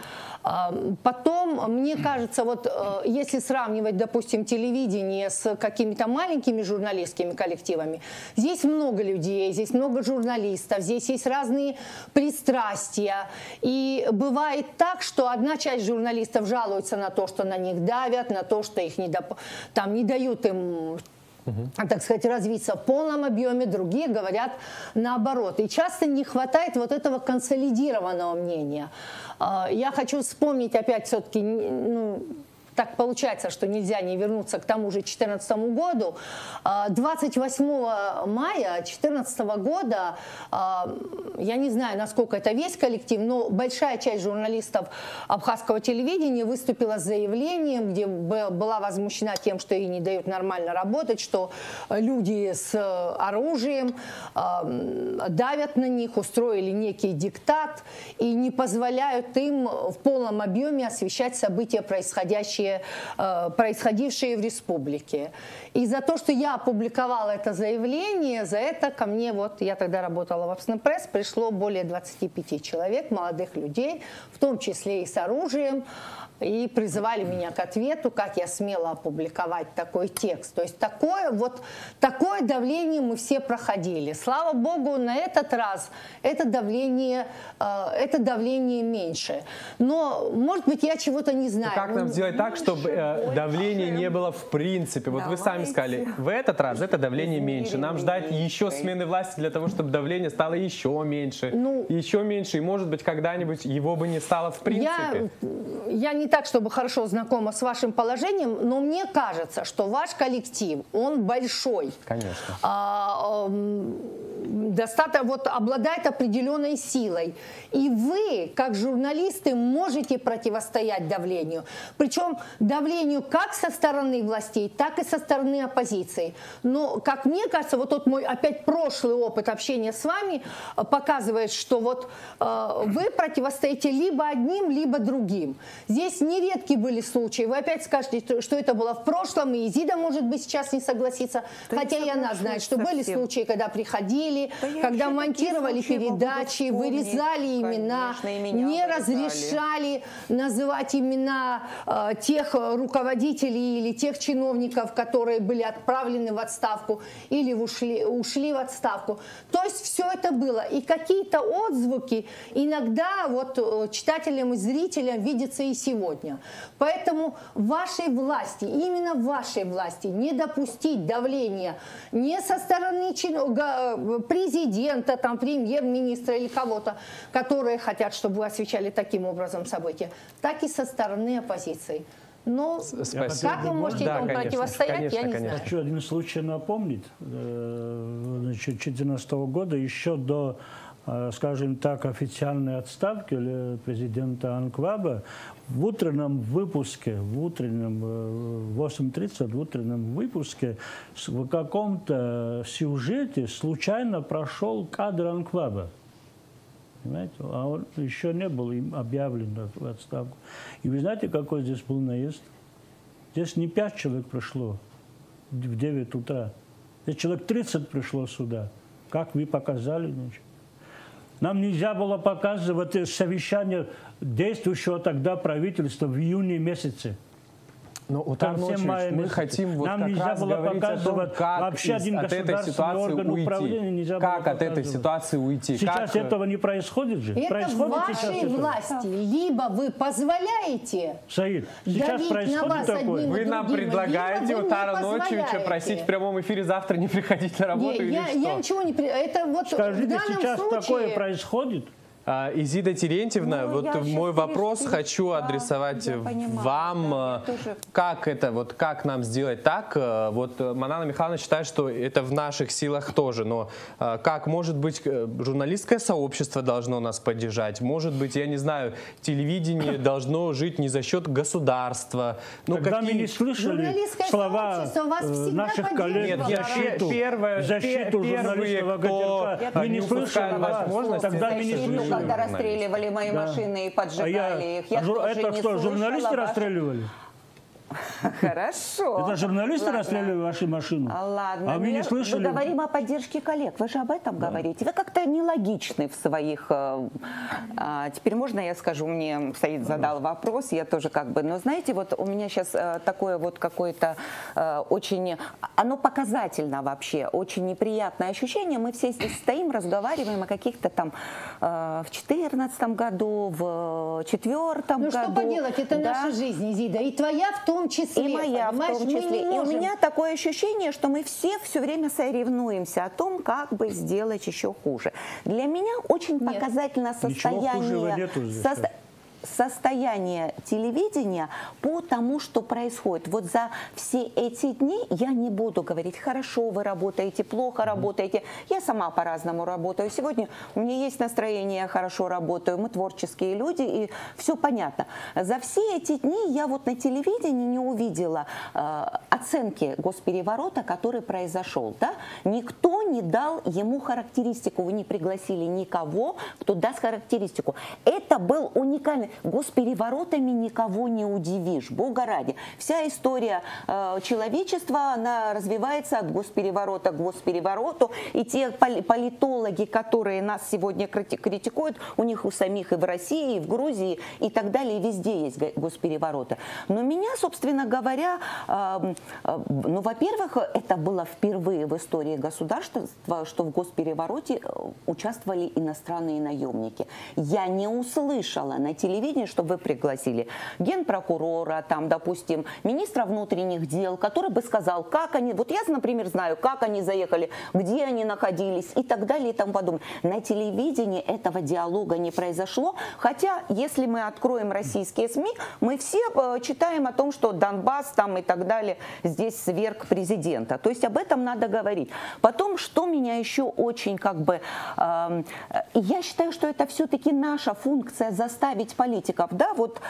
Потом, мне кажется, вот если сравнивать, допустим, телевидение с какими-то маленькими журналистскими коллективами, здесь много людей, здесь много журналистов, здесь есть разные пристрастия. И бывает так, что одна часть журналистов жалуется на то, что на них давят, на то, что их не дают им, так сказать, развиться в полном объеме, другие говорят наоборот. И часто не хватает вот этого консолидированного мнения. Я хочу вспомнить опять все-таки, так получается, что нельзя не вернуться к тому же 2014 году. 28 мая 2014 года, я не знаю, насколько это весь коллектив, но большая часть журналистов абхазского телевидения выступила с заявлением, где была возмущена тем, что ей не дают нормально работать, что люди с оружием давят на них, устроили некий диктат и не позволяют им в полном объеме освещать события, происходившие в республике. И за то, что я опубликовала это заявление, за это ко мне, вот я тогда работала в Апснепресс, пришло более 25 человек, молодых людей, в том числе и с оружием, и призывали меня к ответу, как я смела опубликовать такой текст. То есть такое давление мы все проходили. Слава Богу, на этот раз это давление меньше. Но, может быть, я чего-то не знаю. Как нам сделать так, чтобы давления не было в принципе? Вот вы сами сказали, в этот раз это давление меньше. Нам ждать еще смены власти для того, чтобы давление стало еще меньше. И, может быть, когда-нибудь его бы не стало в принципе. Я не так, чтобы хорошо знакома с вашим положением, но мне кажется, что ваш коллектив, он большой. Конечно. Достаточно, вот, обладает определенной силой. И вы, как журналисты, можете противостоять давлению. Причем давлению как со стороны властей, так и со стороны оппозиции. Но, как мне кажется, вот тот мой опять прошлый опыт общения с вами показывает, что вот вы противостоите либо одним, либо другим. Здесь нередки были случаи. Вы опять скажете, что это было в прошлом, и Изида, может быть, сейчас не согласится. Да, хотя и она знает, что были случаи, когда приходили, когда монтировали передачи, вырезали имена, не разрешали называть имена тех руководителей или тех чиновников, которые были отправлены в отставку или ушли в отставку. То есть все это было. И какие-то отзвуки иногда вот читателям и зрителям видятся и сегодня. Поэтому вашей власти, именно вашей власти, не допустить давления не со стороны президента, там, премьер-министра или кого-то, которые хотят, чтобы вы освещали таким образом события, так и со стороны оппозиции. Но как вы можете этому противостоять, я не знаю. Хочу один случай напомнить. Значит, 2014 года, еще до, скажем так, официальной отставки президента Анкваба, в утреннем выпуске, в 8:30, в утреннем выпуске в каком-то сюжете случайно прошел кадр Анкваба. Понимаете? А он еще не был им объявлен в отставку. И вы знаете, какой здесь был наезд? Здесь не 5 человек пришло в 9 утра. Здесь человек 30 пришло сюда. Как вы показали, значит. Нам нельзя было показывать совещание действующего тогда правительства в июне месяце. Но, Утар Ночевич, мы хотим вот нам как нельзя раз было говорить о том, как вообще один от этой ситуации уйти. Как от этой ситуации уйти? Сейчас этого не происходит же. Это происходит в вашей власти. Либо вы позволяете Саид, сейчас происходит такое. Вы нам предлагаете Утара Ночевича просить в прямом эфире завтра не приходить на работу или что? Я ничего не... Это вот скажите, в данном сейчас случае... такое происходит? Изида Терентьевна, вот мой вопрос хочу адресовать вам. Как это, вот как нам сделать так? Вот Манана Михайловна считает, что это в наших силах тоже, но как, может быть, журналистское сообщество должно нас поддержать? Может быть, я не знаю, телевидение должно жить не за счет государства? Ну, когда мы не слышали слова наших коллег в защиту журналистского ГТРК, мы не слышали вас, тогда мы не слышали. Когда расстреливали мои машины и поджигали их. Я тоже это не что, журналисты расстреливали? Хорошо. Это журналисты расстреливали вашу машину? Ладно. А мы не слышали? Мы говорим о поддержке коллег. Вы же об этом говорите. Вы как-то нелогичны в своих... Теперь можно я скажу? Мне Саид задал вопрос. Я тоже как бы... Но знаете, вот у меня сейчас такое вот какое-то очень... Оно показательно вообще. Очень неприятное ощущение. Мы все здесь стоим, разговариваем о каких-то там в 2014 году, в 2004 году. Ну что поделать, это наша жизнь, Изида. И твоя в том числе. И моя в том числе. И у меня такое ощущение, что мы все время соревнуемся о том, как бы сделать еще хуже. Для меня очень показательно состояние телевидения по тому, что происходит. Вот за все эти дни я не буду говорить, хорошо вы работаете, плохо работаете. Я сама по-разному работаю. Сегодня у меня есть настроение, я хорошо работаю, мы творческие люди, и все понятно. За все эти дни я вот на телевидении не увидела оценки госпереворота, который произошел. Да? Никто не дал ему характеристику. Вы не пригласили никого, кто даст характеристику. Это был уникальный... Госпереворотами никого не удивишь, Бога ради. Вся история человечества, она развивается от госпереворота к госперевороту. И те политологи, которые нас сегодня критикуют, у них у самих и в России, и в Грузии, и так далее, и везде есть госперевороты. Но меня, собственно говоря, ну, во-первых, это было впервые в истории государства, что в госперевороте участвовали иностранные наемники. Я не услышала на телевидении телевидения, чтобы вы пригласили генпрокурора, там, допустим, министра внутренних дел, который бы сказал, как они, вот я, например, знаю, как они заехали, где они находились и так далее и тому подобное. На телевидении этого диалога не произошло, хотя, если мы откроем российские СМИ, мы все читаем о том, что Донбасс там и так далее, здесь сверг президента. То есть об этом надо говорить. Потом, что меня еще очень я считаю, что это все-таки наша функция заставить политиков. Да, вот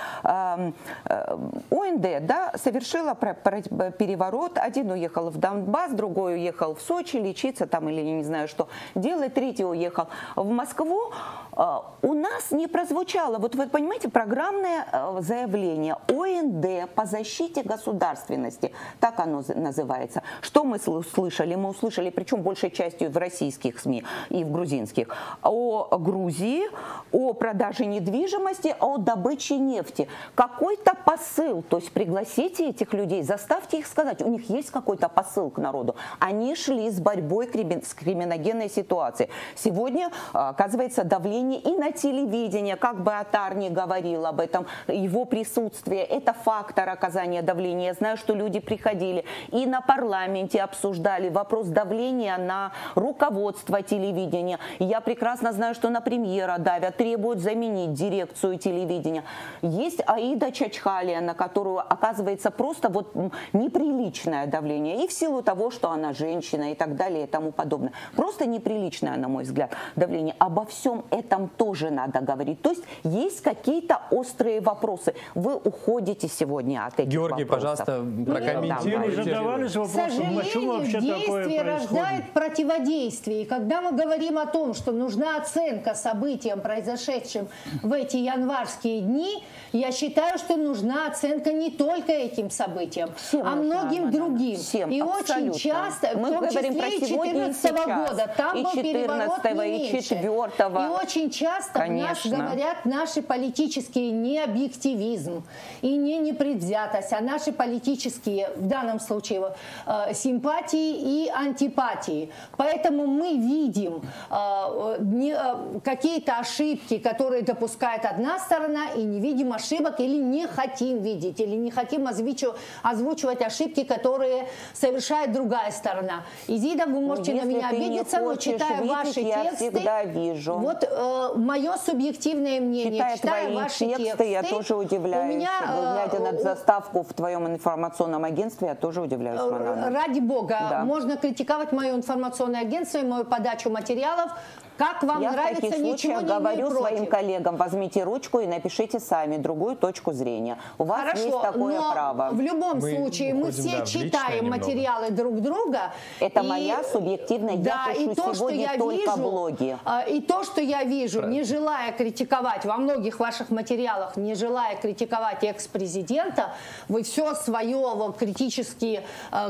ОНД, да, совершила переворот, один уехал в Донбасс, другой уехал в Сочи лечиться там или не знаю что делать, третий уехал в Москву. У нас не прозвучало, вот вы понимаете, программное заявление ОНД по защите государственности, так оно называется. Что мы услышали? Мы услышали, причем большей частью в российских СМИ и в грузинских, о Грузии, о продаже недвижимости, о добыче нефти. Какой-то посыл, то есть пригласите этих людей, заставьте их сказать, у них есть какой-то посыл к народу. Они шли с борьбой с криминогенной ситуацией. Сегодня, оказывается, давление и на телевидение, как бы Атар не говорил об этом, его присутствие, это фактор оказания давления. Я знаю, что люди приходили и на парламенте обсуждали вопрос давления на руководство телевидения. Я прекрасно знаю, что на премьера давят, требуют заменить дирекцию телевидения. Есть Аида Чачхалия, на которую оказывается просто вот неприличное давление. И в силу того, что она женщина и так далее и тому подобное. Просто неприличное, на мой взгляд, давление. Обо всем этом тоже надо говорить. То есть какие-то острые вопросы. Вы уходите сегодня от этих Георгий, вопросов. пожалуйста, прокомментируйте. Задавались вопросом, почему вообще такое действие происходит? рождает противодействие. И когда мы говорим о том, что нужна оценка событиям, произошедшим в эти январские дни, я считаю, что нужна оценка не только этим событиям, а многим другим. Всем, и абсолютно. очень часто, мы в том говорим числе про и сегодня и 2014 сейчас, года, там и был переворот 14-го, не и меньше. 4-го. И очень часто в нас говорят наши политические необъективизм и не непредвзятость, а наши политические, в данном случае, симпатии и антипатии. Поэтому мы видим какие-то ошибки, которые допускает одна сторона, и не видим ошибок, или не хотим видеть, или не хотим озвучивать ошибки, которые совершает другая сторона. Изида, вы можете на меня обидеться, но читая ваши тексты, всегда вижу. Вот мое субъективное мнение, читая ваши тексты, я тоже удивляюсь. Глядя на заставку в твоем информационном агентстве, я тоже удивляюсь. Ради бога, да. Можно критиковать мое информационное агентство и мою подачу материалов. Как вам я нравится, в таких случаях говорю своим коллегам, возьмите ручку и напишите сами другую точку зрения. У вас Хорошо, есть такое но право. В любом случае мы все читаем материалы друг друга. Это моя субъективная, я пишу сегодня только блоги. И то, что я вижу, не желая критиковать, во многих ваших материалах, не желая критиковать экс-президента, вы все свое критическое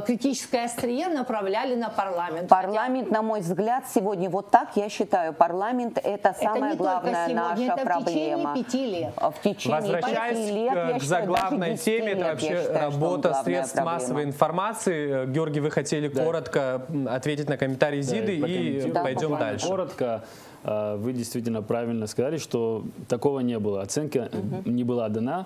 острие направляли на парламент. Парламент, на мой взгляд, сегодня вот так, я считаю, парламент это самая главная наша проблема. В течение 5 лет. В течение 5 лет, к заглавной теме, это вообще работа средств массовой информации. Георгий, вы хотели коротко ответить на комментарий Зиды и пойдем дальше. Коротко. Вы действительно правильно сказали, что такого не было. Оценка не была дана.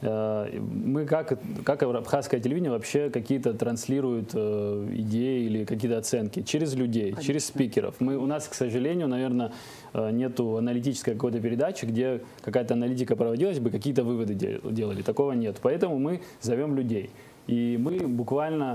Мы, как абхазское телевидение, вообще какие-то транслируют идеи или какие-то оценки через людей, через спикеров. У нас, к сожалению, наверное, нету аналитической какой-то передачи, где какая-то аналитика проводилась бы, какие-то выводы делали. Такого нет. Поэтому мы зовем людей. И мы буквально...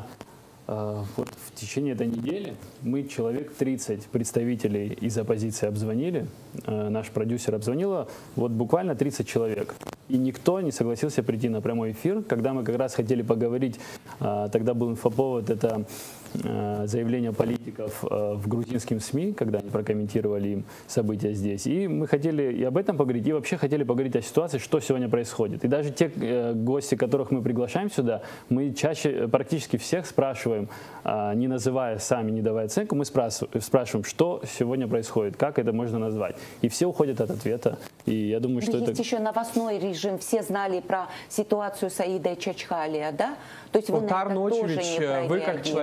Вот в течение этой недели мы человек 30 представителей из оппозиции обзвонили, наш продюсер обзвонила, вот буквально 30 человек. И никто не согласился прийти на прямой эфир, когда мы как раз хотели поговорить, тогда был инфоповод, это заявление политиков в грузинских СМИ, когда они прокомментировали им события здесь. И мы хотели и об этом поговорить, и вообще хотели поговорить о ситуации, что сегодня происходит. И даже те гости, которых мы приглашаем сюда, мы чаще, практически всех спрашиваем, не называя сами, не давая оценку, мы спрашиваем, что сегодня происходит, как это можно назвать. И все уходят от ответа. И я думаю, что есть это... еще новостной режим. Все знали про ситуацию с Аидой Чачхалия, да? То есть вы, Отар Ночевич, вы как человек,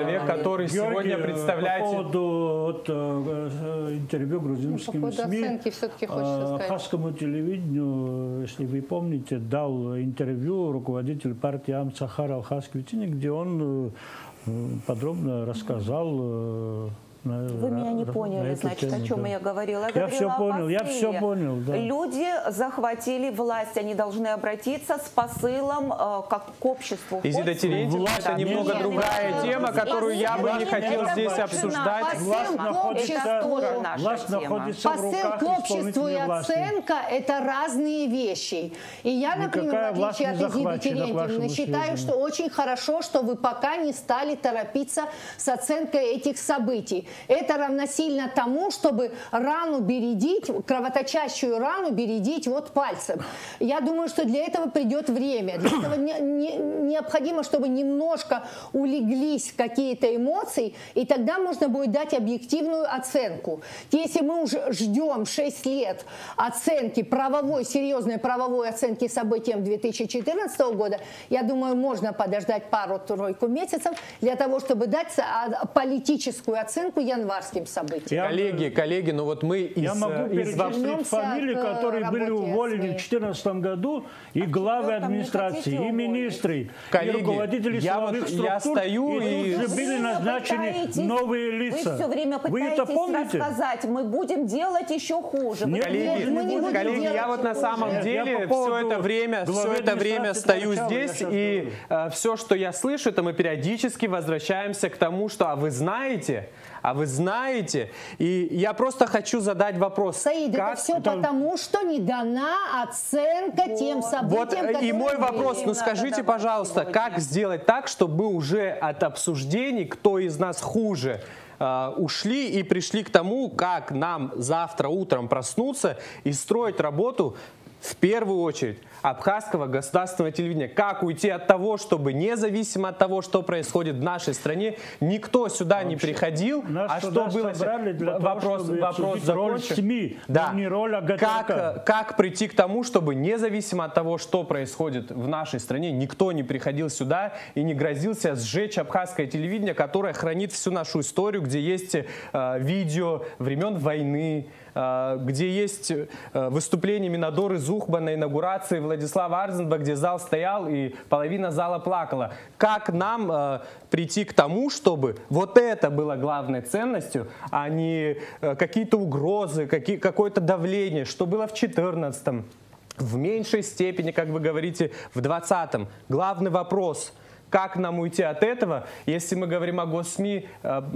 который сегодня представляете... По поводу интервью грузинским по поводу СМИ, оценки все-таки хочется сказать. Абхазскому телевидению, если вы помните, дал интервью руководитель партии Амцахара Абхазского телевидения, где он подробно рассказал... Вы меня не поняли, значит, о чем я говорила. Я все понял, я все понял. Да. Люди захватили власть, они должны обратиться с посылом как к обществу. Изида Терентьевна, это немного другая тема, которую я бы не хотел здесь обсуждать. Власть находится в Посыл руках к обществу и исполнительной власти. оценка – это разные вещи. И я, например, в отличие от Изиды Терентьевны, считаю, что очень хорошо, что вы пока не стали торопиться с оценкой этих событий. Это равносильно тому, чтобы рану бередить, кровоточащую рану бередить вот пальцем. Я думаю, что для этого придет время. Для этого необходимо, чтобы немножко улеглись какие-то эмоции, и тогда можно будет дать объективную оценку. Если мы уже ждем 6 лет оценки правовой, серьезной правовой оценки событиям 2014 года, я думаю, можно подождать пару-тройку месяцев для того, чтобы дать политическую оценку январским событиям. Коллеги, но вот мы Я могу перечислить фамилии, которые были уволены в 2014 году, и главы администрации, и министры, и руководители силовых структур, и тут же были назначены новые лица. Вы все время пытаетесь рассказать, мы будем делать еще хуже. Коллеги, я вот на самом деле все это время стою здесь, и все, что я слышу, это мы периодически возвращаемся к тому, что вы знаете, и я просто хочу задать вопрос. Саид, это все потому, что не дана оценка тем событиям, вот, и мой вопрос, скажите, пожалуйста, как сделать так, чтобы мы уже от обсуждений, кто из нас хуже, ушли и пришли к тому, как нам завтра утром проснуться и строить работу в первую очередь абхазского государственного телевидения. Как уйти от того, чтобы независимо от того, что происходит в нашей стране, никто сюда не приходил, а что было... Вопрос закончен. СМИ, да. Не роль АГТРК. Как прийти к тому, чтобы независимо от того, что происходит в нашей стране, никто не приходил сюда и не грозился сжечь абхазское телевидение, которое хранит всю нашу историю, где есть видео времен войны, где есть выступление Минадоры Зухба на инаугурации Владислава Арзенба, где зал стоял и половина зала плакала. Как нам прийти к тому, чтобы вот это было главной ценностью, а не какие-то угрозы, какое-то давление, что было в 2014-м, в меньшей степени, как вы говорите, в 2020-м. Главный вопрос, как нам уйти от этого, если мы говорим о госсми.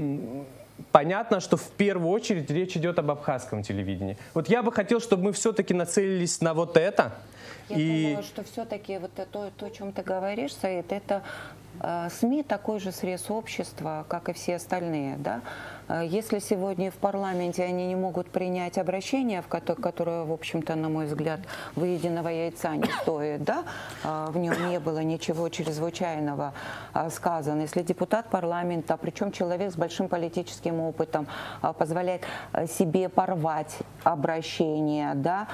Понятно, что в первую очередь речь идет об абхазском телевидении. Вот я бы хотел, чтобы мы все-таки нацелились на вот это. Я думаю, что все-таки вот то, о чем ты говоришь, Саид, это СМИ такой же срез общества, как и все остальные. Да? Если сегодня в парламенте они не могут принять обращение, которое, в общем-то, на мой взгляд, выеденного яйца не стоит, да? В нем не было ничего чрезвычайного сказано. Если депутат парламента, причем человек с большим политическим опытом, позволяет себе порвать обращение,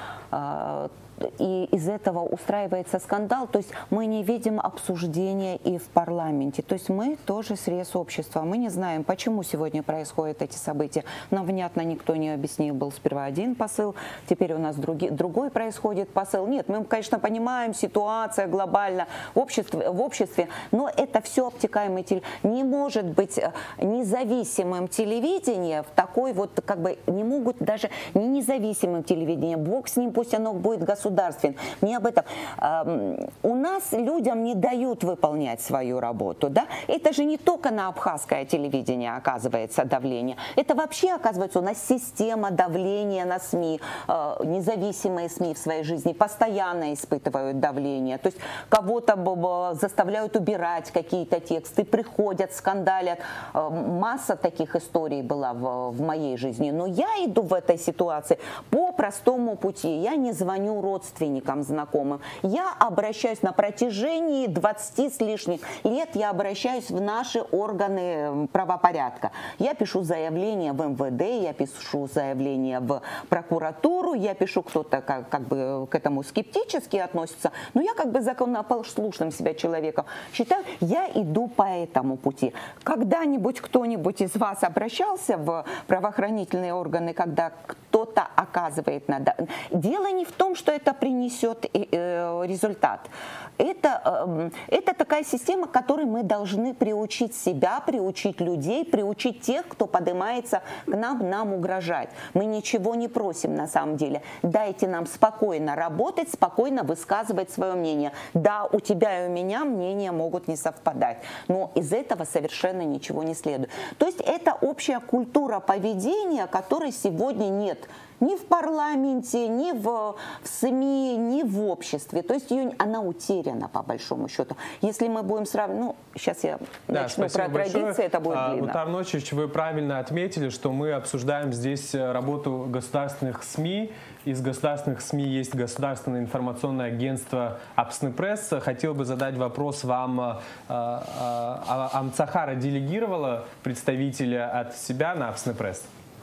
да, и из этого устраивается скандал, то есть мы не видим обсуждения и в парламенте, то есть мы тоже срез общества, мы не знаем, почему сегодня происходят эти события, нам внятно никто не объяснил, был сперва один посыл, теперь у нас другой происходит посыл, нет, мы, конечно, понимаем, ситуация глобально в обществе, но это все обтекаемый телевидение, не может быть независимым телевидение, в такой вот, как бы, не могут даже не независимым телевидением, бог с ним, пусть оно будет государственным, не об этом. У нас людям не дают выполнять свою работу. Да? Это же не только на абхазское телевидение оказывается давление. Это вообще, оказывается, у нас система давления на СМИ. Независимые СМИ в своей жизни постоянно испытывают давление. То есть кого-то заставляют убирать какие-то тексты, приходят, скандалят. Масса таких историй была в моей жизни. Но я иду в этой ситуации по простому пути. Я не звоню родственникам, знакомым. Я обращаюсь на протяжении 20 с лишним лет, я обращаюсь в наши органы правопорядка. Я пишу заявление в МВД, я пишу заявление в прокуратуру, я пишу, кто-то как бы к этому скептически относится, но я как бы законопослушным себя человеком считаю, я иду по этому пути. Когда-нибудь кто-нибудь из вас обращался в правоохранительные органы, когда кто-то оказывает надо? Дело не в том, что это принесет результат. Это такая система, к которой мы должны приучить себя, приучить людей, приучить тех, кто поднимается к нам угрожать. Мы ничего не просим на самом деле. Дайте нам спокойно работать, спокойно высказывать свое мнение. Да, у тебя и у меня мнения могут не совпадать, но из этого совершенно ничего не следует. То есть это общая культура поведения, которой сегодня нет ни в парламенте, ни в СМИ, ни в обществе. То есть она утеряна, по большому счету. Если мы будем сравнивать... Ну, сейчас я начну про традиции, это будет длинно. Мутар Ночевич, вы правильно отметили, что мы обсуждаем здесь работу государственных СМИ. Из государственных СМИ есть государственное информационное агентство Апснепресс. Хотел бы задать вопрос вам. Амцахара делегировала представителя от себя на Апснепресс?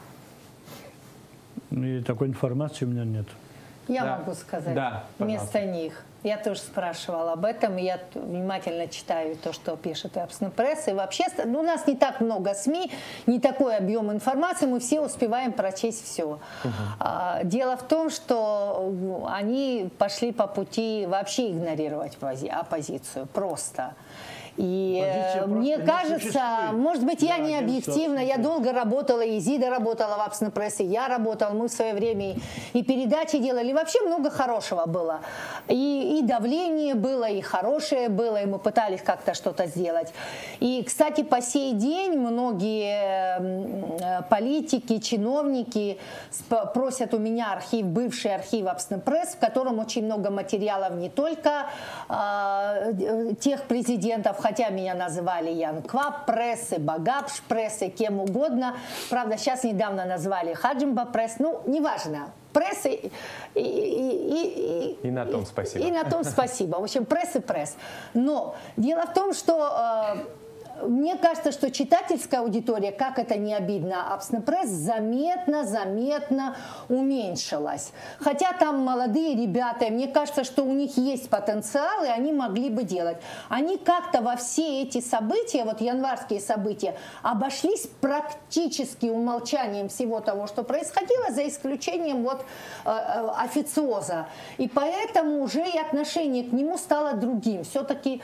И такой информации у меня нет. Я могу сказать вместо них. Я тоже спрашивала об этом, и я внимательно читаю то, что пишет Апснепресс. И вообще, ну, у нас не так много СМИ, не такой объем информации, мы все успеваем прочесть все. Дело в том, что они пошли по пути вообще игнорировать оппозицию, просто. И мне кажется, может быть, я не объективна, я долго работала, и Зида работала в Апснепрессе, я работала, мы в свое время и передачи делали, и вообще много хорошего было. И давление было, и хорошее было, и мы пытались как-то что-то сделать. И, кстати, по сей день многие политики, чиновники просят у меня архив, бывший архив Апснепресс, в котором очень много материалов не только тех президентов, хотя меня называли Янквап прессы, Багапш прессы, кем угодно. Правда, сейчас недавно назвали Хаджимба пресс. Ну, неважно. Прессы и на том спасибо. И на том спасибо. В общем, пресс и пресс. Но дело в том, что мне кажется, что читательская аудитория, как это не обидно, Апснепресс заметно уменьшилась. Хотя там молодые ребята, мне кажется, что у них есть потенциал, и они могли бы делать. Они как-то во все эти события, вот январские события, обошлись практически умолчанием всего того, что происходило, за исключением вот официоза. И поэтому уже и отношение к нему стало другим. Все-таки.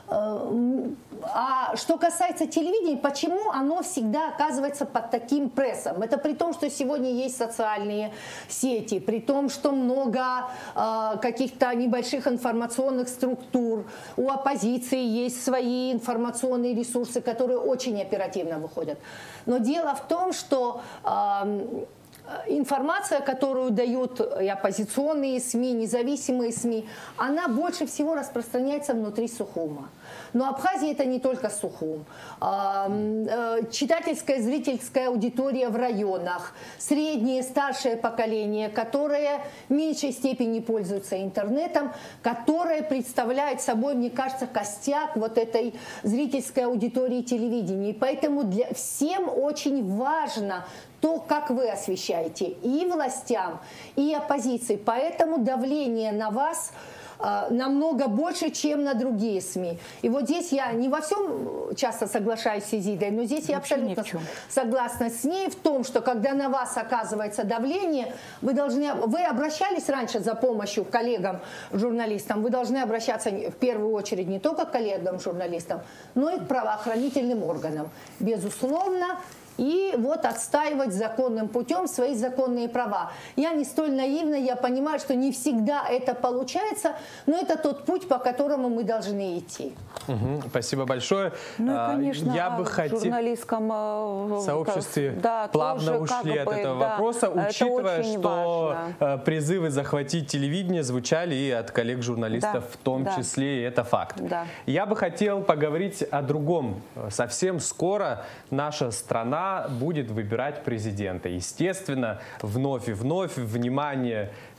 А что касается телевидения, почему оно всегда оказывается под таким прессом? Это при том, что сегодня есть социальные сети, при том, что много каких-то небольших информационных структур. У оппозиции есть свои информационные ресурсы, которые очень оперативно выходят. Но дело в том, что информация, которую дают и оппозиционные СМИ, независимые СМИ, она больше всего распространяется внутри Сухума. Но Абхазия это не только Сухум. Читательская, зрительская аудитория в районах, среднее, старшее поколение, которое в меньшей степени пользуется интернетом, которое представляет собой, мне кажется, костяк вот этой зрительской аудитории телевидения. И поэтому всем очень важно то, как вы освещаете и властям, и оппозиции. Поэтому давление на вас намного больше, чем на другие СМИ. И вот здесь я не во всем часто соглашаюсь с Изидой, но здесь я абсолютно согласна с ней в том, что когда на вас оказывается давление, вы обращались раньше за помощью к коллегам-журналистам, вы должны обращаться в первую очередь не только к коллегам-журналистам, но и к правоохранительным органам. Безусловно, и вот отстаивать законным путем свои законные права. Я не столь наивна, я понимаю, что не всегда это получается, но это тот путь, по которому мы должны идти. Спасибо большое. Ну, конечно, я бы в журналистском сообществе плавно ушли от этого вопроса, учитывая, что призывы захватить телевидение звучали и от коллег-журналистов в том числе, и это факт. Я бы хотел поговорить о другом. Совсем скоро наша страна будет выбирать президента. Естественно, вновь и вновь внимание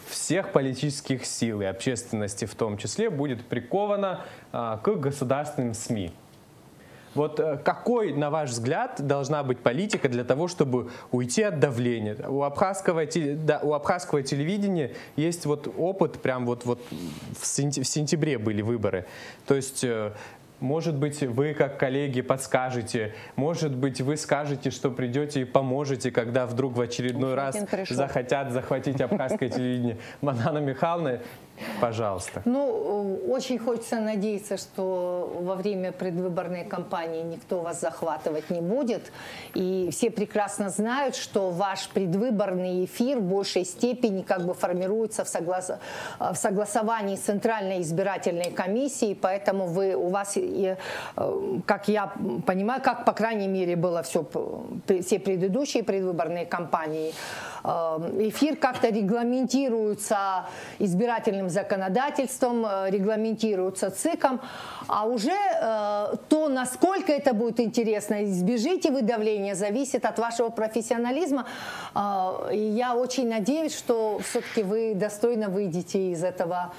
всех политических сил и общественности в том числе будет прикована к государственным СМИ. Вот какой, на ваш взгляд, должна быть политика для того, чтобы уйти от давления? У абхазского телевидения есть вот опыт, прям вот в сентябре были выборы. То есть, может быть, вы как коллеги подскажете, может быть, вы скажете, что придете и поможете, когда вдруг в очередной раз захотят захватить абхазское телевидение. Манана Михайловна, пожалуйста. Ну, очень хочется надеяться, что во время предвыборной кампании никто вас захватывать не будет. И все прекрасно знают, что ваш предвыборный эфир в большей степени как бы формируется в согласовании с Центральной избирательной комиссией. Поэтому у вас, как я понимаю, как по крайней мере было все предыдущие предвыборные кампании, эфир как-то регламентируется избирательным законодательством, регламентируется ЦИКом, а уже то, насколько это будет интересно, избежите вы давления, зависит от вашего профессионализма. И я очень надеюсь, что все-таки вы достойно выйдете из этого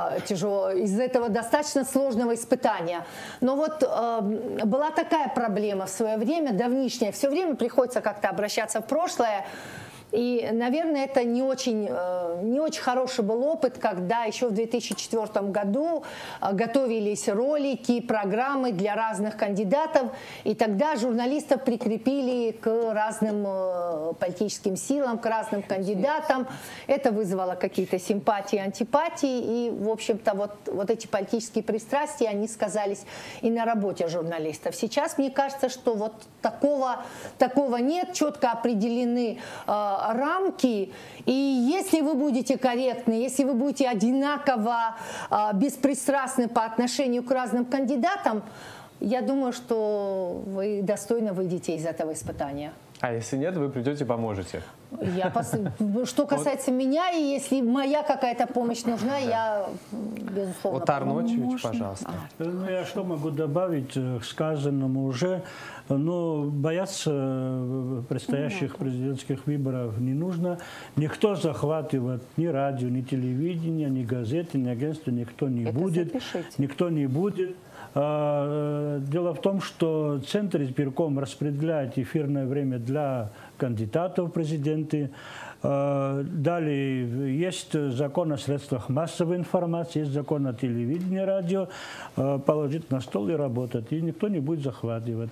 достаточно сложного испытания. Но вот была такая проблема в свое время, давнишняя, все время приходится как-то обращаться в прошлое. И, наверное, это не очень хороший был опыт, когда еще в 2004 году готовились ролики, программы для разных кандидатов, и тогда журналистов прикрепили к разным политическим силам, к разным кандидатам. Это вызвало какие-то симпатии, антипатии, и, в общем-то, вот эти политические пристрастия, они сказались и на работе журналистов. Сейчас, мне кажется, что вот такого нет, четко определены рамки, и если вы будете корректны, если вы будете одинаково беспристрастны по отношению к разным кандидатам, я думаю, что вы достойно выйдете из этого испытания. А если нет, вы придете и поможете? Что касается меня, и если моя какая-то помощь нужна, я, безусловно, Отар Ночевич, пожалуйста. Ну, я что могу добавить к сказанному уже? Ну, бояться предстоящих президентских выборов не нужно. Никто захватывать ни радио, ни телевидение, ни газеты, ни агентства, никто не будет. Никто не будет. Дело в том, что Центр избирком распределяет эфирное время для кандидатов в президенты. Далее есть закон о средствах массовой информации, есть закон о телевидении, радио. Положить на стол и работать. И никто не будет захватывать.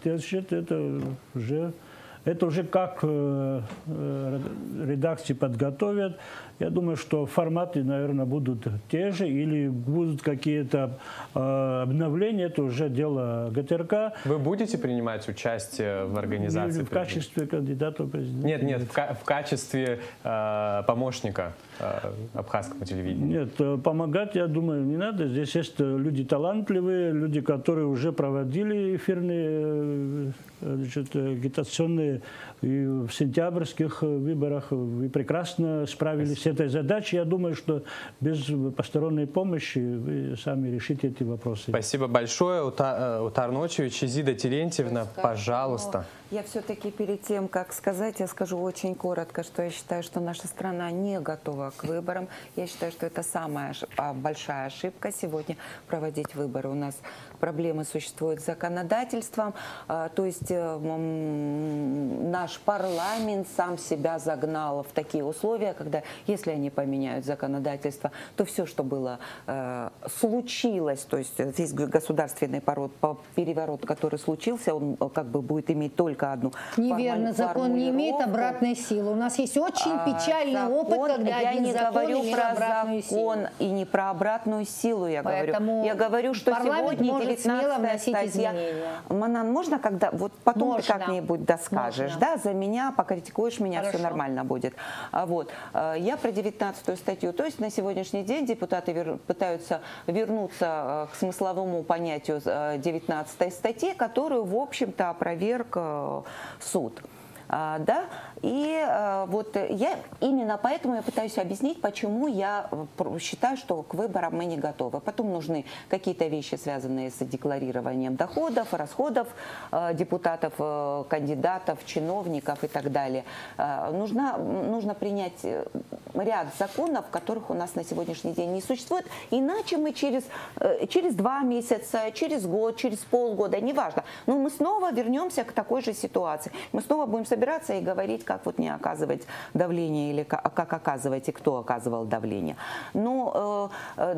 Это уже как редакции подготовят. Я думаю, что форматы, наверное, будут те же или будут какие-то обновления. Это уже дело ГТРК. Вы будете принимать участие в организации? В качестве кандидата в президенты? Нет, в качестве помощника абхазского телевидения. Нет, помогать, я думаю, не надо. Здесь есть люди талантливые, люди, которые уже проводили эфирные, агитационные и в сентябрьских выборах. Вы прекрасно справились с этой задачей. Я думаю, что без посторонней помощи вы сами решите эти вопросы. Спасибо большое. Отар Ночевич, Изида Терентьевна, пожалуйста. Я все-таки перед тем, как сказать, я скажу очень коротко, что я считаю, что наша страна не готова к выборам. Я считаю, что это самая большая ошибка сегодня проводить выборы. У нас проблемы существуют с законодательством, то есть наш парламент сам себя загнал в такие условия, когда если они поменяют законодательство, то все, что было, случилось, то есть весь государственный переворот, который случился, он как бы будет иметь только одну неверно, закон не имеет обратной силы. У нас есть очень печальный опыт, когда я один не закон говорю имел про обратную закон силу. И не про обратную силу я Поэтому говорю. Я говорю, что сегодня может смело 19 вносить статья. изменения. Манан, можно когда вот потом Можно. ты как-нибудь доскажешь, Можно. да, за меня, покритикуешь меня, Хорошо. все нормально будет. Вот я про 19 статью. То есть на сегодняшний день депутаты пытаются вернуться к смысловому понятию 19 статьи, которую, в общем-то, опроверг суд. Да? вот я именно поэтому я пытаюсь объяснить, почему я считаю, что к выборам мы не готовы. Потом нужны какие-то вещи, связанные с декларированием доходов, расходов депутатов, кандидатов, чиновников и так далее. Нужно принять ряд законов, которых у нас на сегодняшний день не существует, иначе мы через 2 месяца, через год, через полгода, неважно, но мы снова вернемся к такой же ситуации. Мы снова будем собираться и говорить, как вот не оказывать давление или как оказывать и кто оказывал давление. Но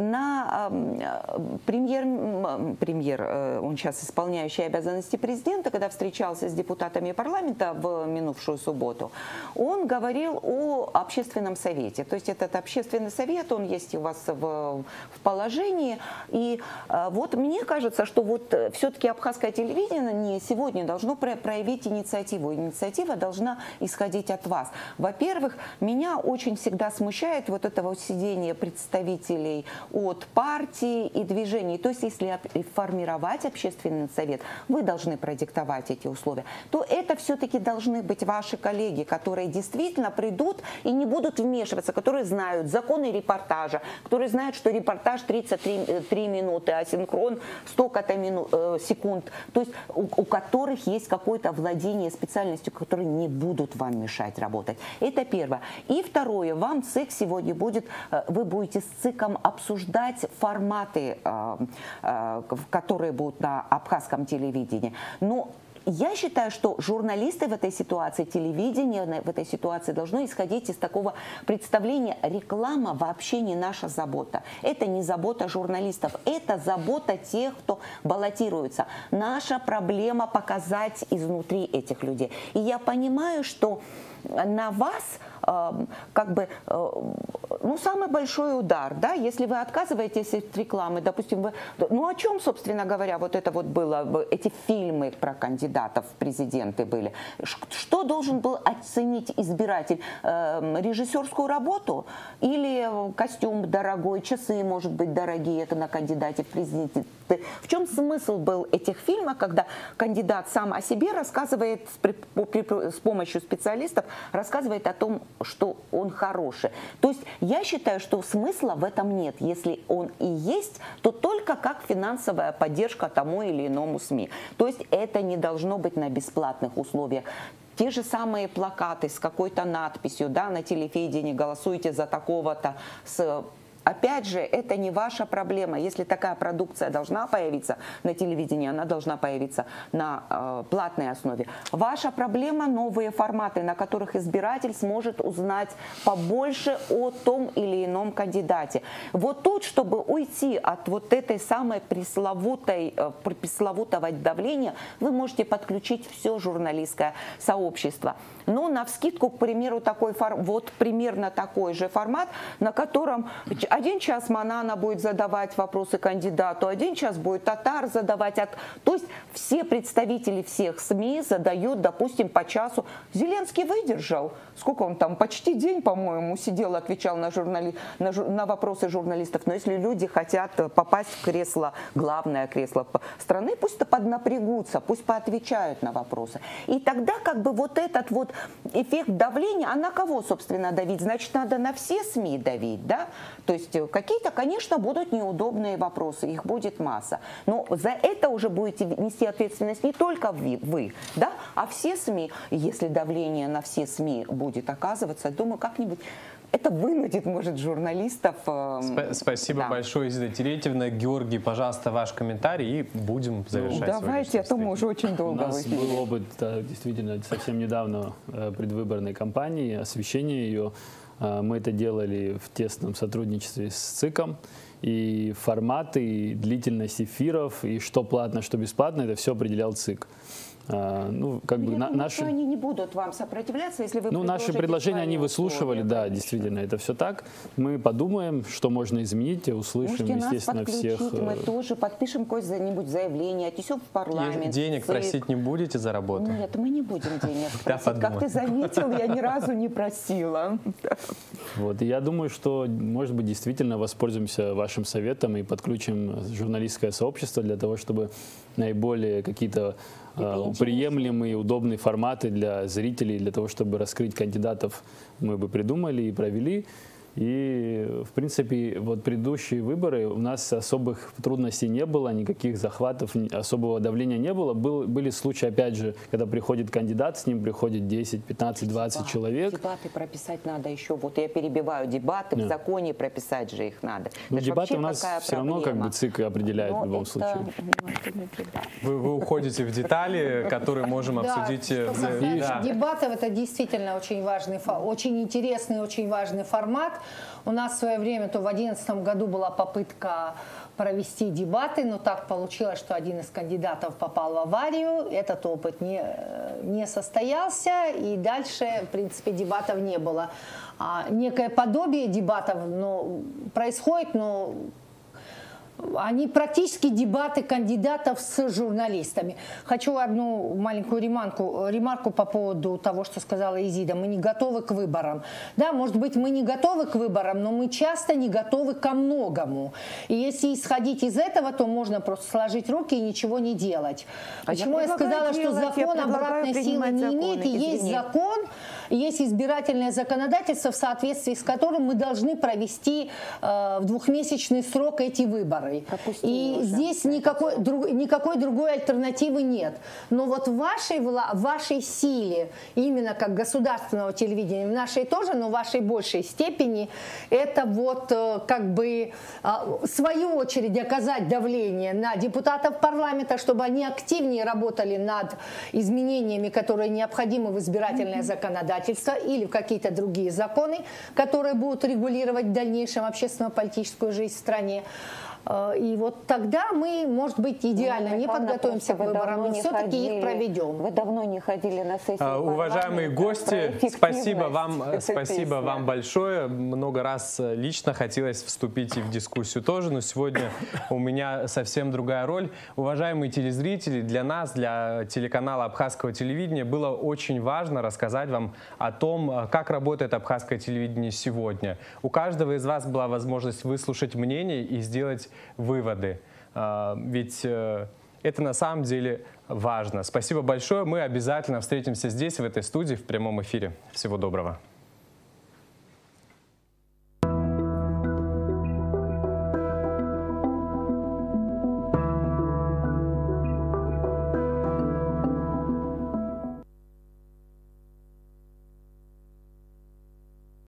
премьер, он сейчас исполняющий обязанности президента, когда встречался с депутатами парламента в минувшую субботу, он говорил о общественном совете. То есть этот общественный совет, он есть у вас в положении. И вот мне кажется, что вот все-таки абхазское телевидение сегодня должно проявить инициативу. Инициатива должна исходить от вас. Во-первых, меня очень всегда смущает вот это вот сидение представителей от партии и движений. То есть если формировать общественный совет, вы должны продиктовать эти условия, то это все-таки должны быть ваши коллеги, которые действительно придут и не будут вмешиваться, которые знают законы репортажа, которые знают, что репортаж 33 минуты, а синхрон столько-то секунд. То есть у которых есть какое-то владение специальностью, которые не будут вам мешать работать. Это первое. И второе. Вам ЦИК сегодня будет, вы будете с ЦИКом обсуждать форматы, которые будут на абхазском телевидении. Но я считаю, что журналисты в этой ситуации, телевидение в этой ситуации должно исходить из такого представления: реклама вообще не наша забота. Это не забота журналистов, это забота тех, кто баллотируется. Наша проблема показать изнутри этих людей. И я понимаю, что на вас самый большой удар, да, если вы отказываетесь от рекламы, допустим, о чем, собственно говоря, вот это вот было, эти фильмы про кандидатов в президенты были, что должен был оценить избиратель, режиссерскую работу или костюм дорогой, часы, может быть, дорогие, это на кандидате в президенты. В чем смысл был этих фильмов, когда кандидат сам о себе рассказывает с помощью специалистов, рассказывает о том, что он хороший. То есть я считаю, что смысла в этом нет. Если он и есть, то только как финансовая поддержка тому или иному СМИ. То есть это не должно быть на бесплатных условиях. Те же самые плакаты с какой-то надписью, да, на телевидении: голосуйте за такого-то, опять же, это не ваша проблема. Если такая продукция должна появиться на телевидении, она должна появиться на платной основе. Ваша проблема — новые форматы, на которых избиратель сможет узнать побольше о том или ином кандидате. Вот тут, чтобы уйти от вот этой самой пресловутого давления, вы можете подключить все журналистское сообщество. Но навскидку, к примеру, примерно такой же формат, на котором 1 час Манана будет задавать вопросы кандидату, 1 час будет Татар задавать. То есть все представители всех СМИ задают, допустим, по часу. Зеленский выдержал. Сколько он там? Почти день, по-моему, сидел, отвечал на вопросы журналистов. Но если люди хотят попасть в кресло, главное кресло страны, пусть поднапрягутся, пусть поотвечают на вопросы. И тогда как бы вот этот вот эффект давления, а на кого, собственно, давить? Значит, надо на все СМИ давить, да? То есть какие-то, конечно, будут неудобные вопросы, их будет масса. Но за это уже будете нести ответственность не только вы, да, а все СМИ. Если давление на все СМИ будет оказываться, думаю, как-нибудь это вынудит, может, журналистов. Спасибо большое, Изида Терентьевна. Георгий, пожалуйста, ваш комментарий, и будем завершать. Давайте, а то мы уже очень долго. У нас был опыт, действительно, совсем недавно предвыборной кампании, освещения ее. Мы это делали в тесном сотрудничестве с ЦИКом. И форматы, и длительность эфиров, и что платно, что бесплатно, это все определял ЦИК. Наши... Они не будут вам сопротивляться, если вы наши предложения они выслушивали, да, конечно. Действительно, это все так. Мы подумаем, что можно изменить, услышим, естественно, всех. Мы тоже подпишем какое-нибудь заявление, отнесем в парламент. Денег просить не будете за работу? Нет, мы не будем денег просить. Как ты заметил, я ни разу не просила. Вот, и я думаю, что, может быть, действительно воспользуемся вашим советом и подключим журналистское сообщество для того, чтобы наиболее какие-то приемлемые, удобные форматы для зрителей, для того, чтобы раскрыть кандидатов, мы бы придумали и провели. И, в принципе, вот предыдущие выборы у нас особых трудностей не было, никаких захватов, особого давления не было. Были случаи, опять же, когда приходит кандидат, с ним приходит 10, 15, 20 человек. Дебаты прописать надо еще. Вот я перебиваю, дебаты в законе прописать же их надо. Но дебаты у нас все равно как бы ЦИК определяет в любом случае. Вы уходите в детали, которые можем обсудить. Дебатов — это действительно очень важный, очень интересный, очень важный формат. У нас в свое время, то в 2011 году была попытка провести дебаты, но так получилось, что один из кандидатов попал в аварию, этот опыт не состоялся, и дальше, в принципе, дебатов не было. Некое подобие дебатов происходит, но они практически дебаты кандидатов с журналистами. Хочу одну маленькую ремарку по поводу того, что сказала Изида. Мы не готовы к выборам. Да, может быть, мы не готовы к выборам, но мы часто не готовы ко многому. И если исходить из этого, то можно просто сложить руки и ничего не делать. Почему я сказала, что закон обратной силы не имеет, и есть закон, есть избирательное законодательство, в соответствии с которым мы должны провести в двухмесячный срок эти выборы. И здесь никакой другой альтернативы нет. Но вот в вашей силе, именно как государственного телевидения, в нашей тоже, но в вашей большей степени, это вот как бы в свою очередь оказать давление на депутатов парламента, чтобы они активнее работали над изменениями, которые необходимы в избирательное законодательство или в какие-то другие законы, которые будут регулировать в дальнейшем общественно-политическую жизнь в стране. И вот тогда мы, может быть, идеально не подготовимся к выборам, но все-таки их проведем. Вы давно не ходили на сессию. Уважаемые гости, спасибо вам большое. Много раз лично хотелось вступить и в дискуссию тоже, но сегодня у меня совсем другая роль. Уважаемые телезрители, для нас, для телеканала Абхазского телевидения было очень важно рассказать вам о том, как работает Абхазское телевидение сегодня. У каждого из вас была возможность выслушать мнение и сделать выводы. Ведь это на самом деле важно. Спасибо большое. Мы обязательно встретимся здесь, в этой студии, в прямом эфире. Всего доброго.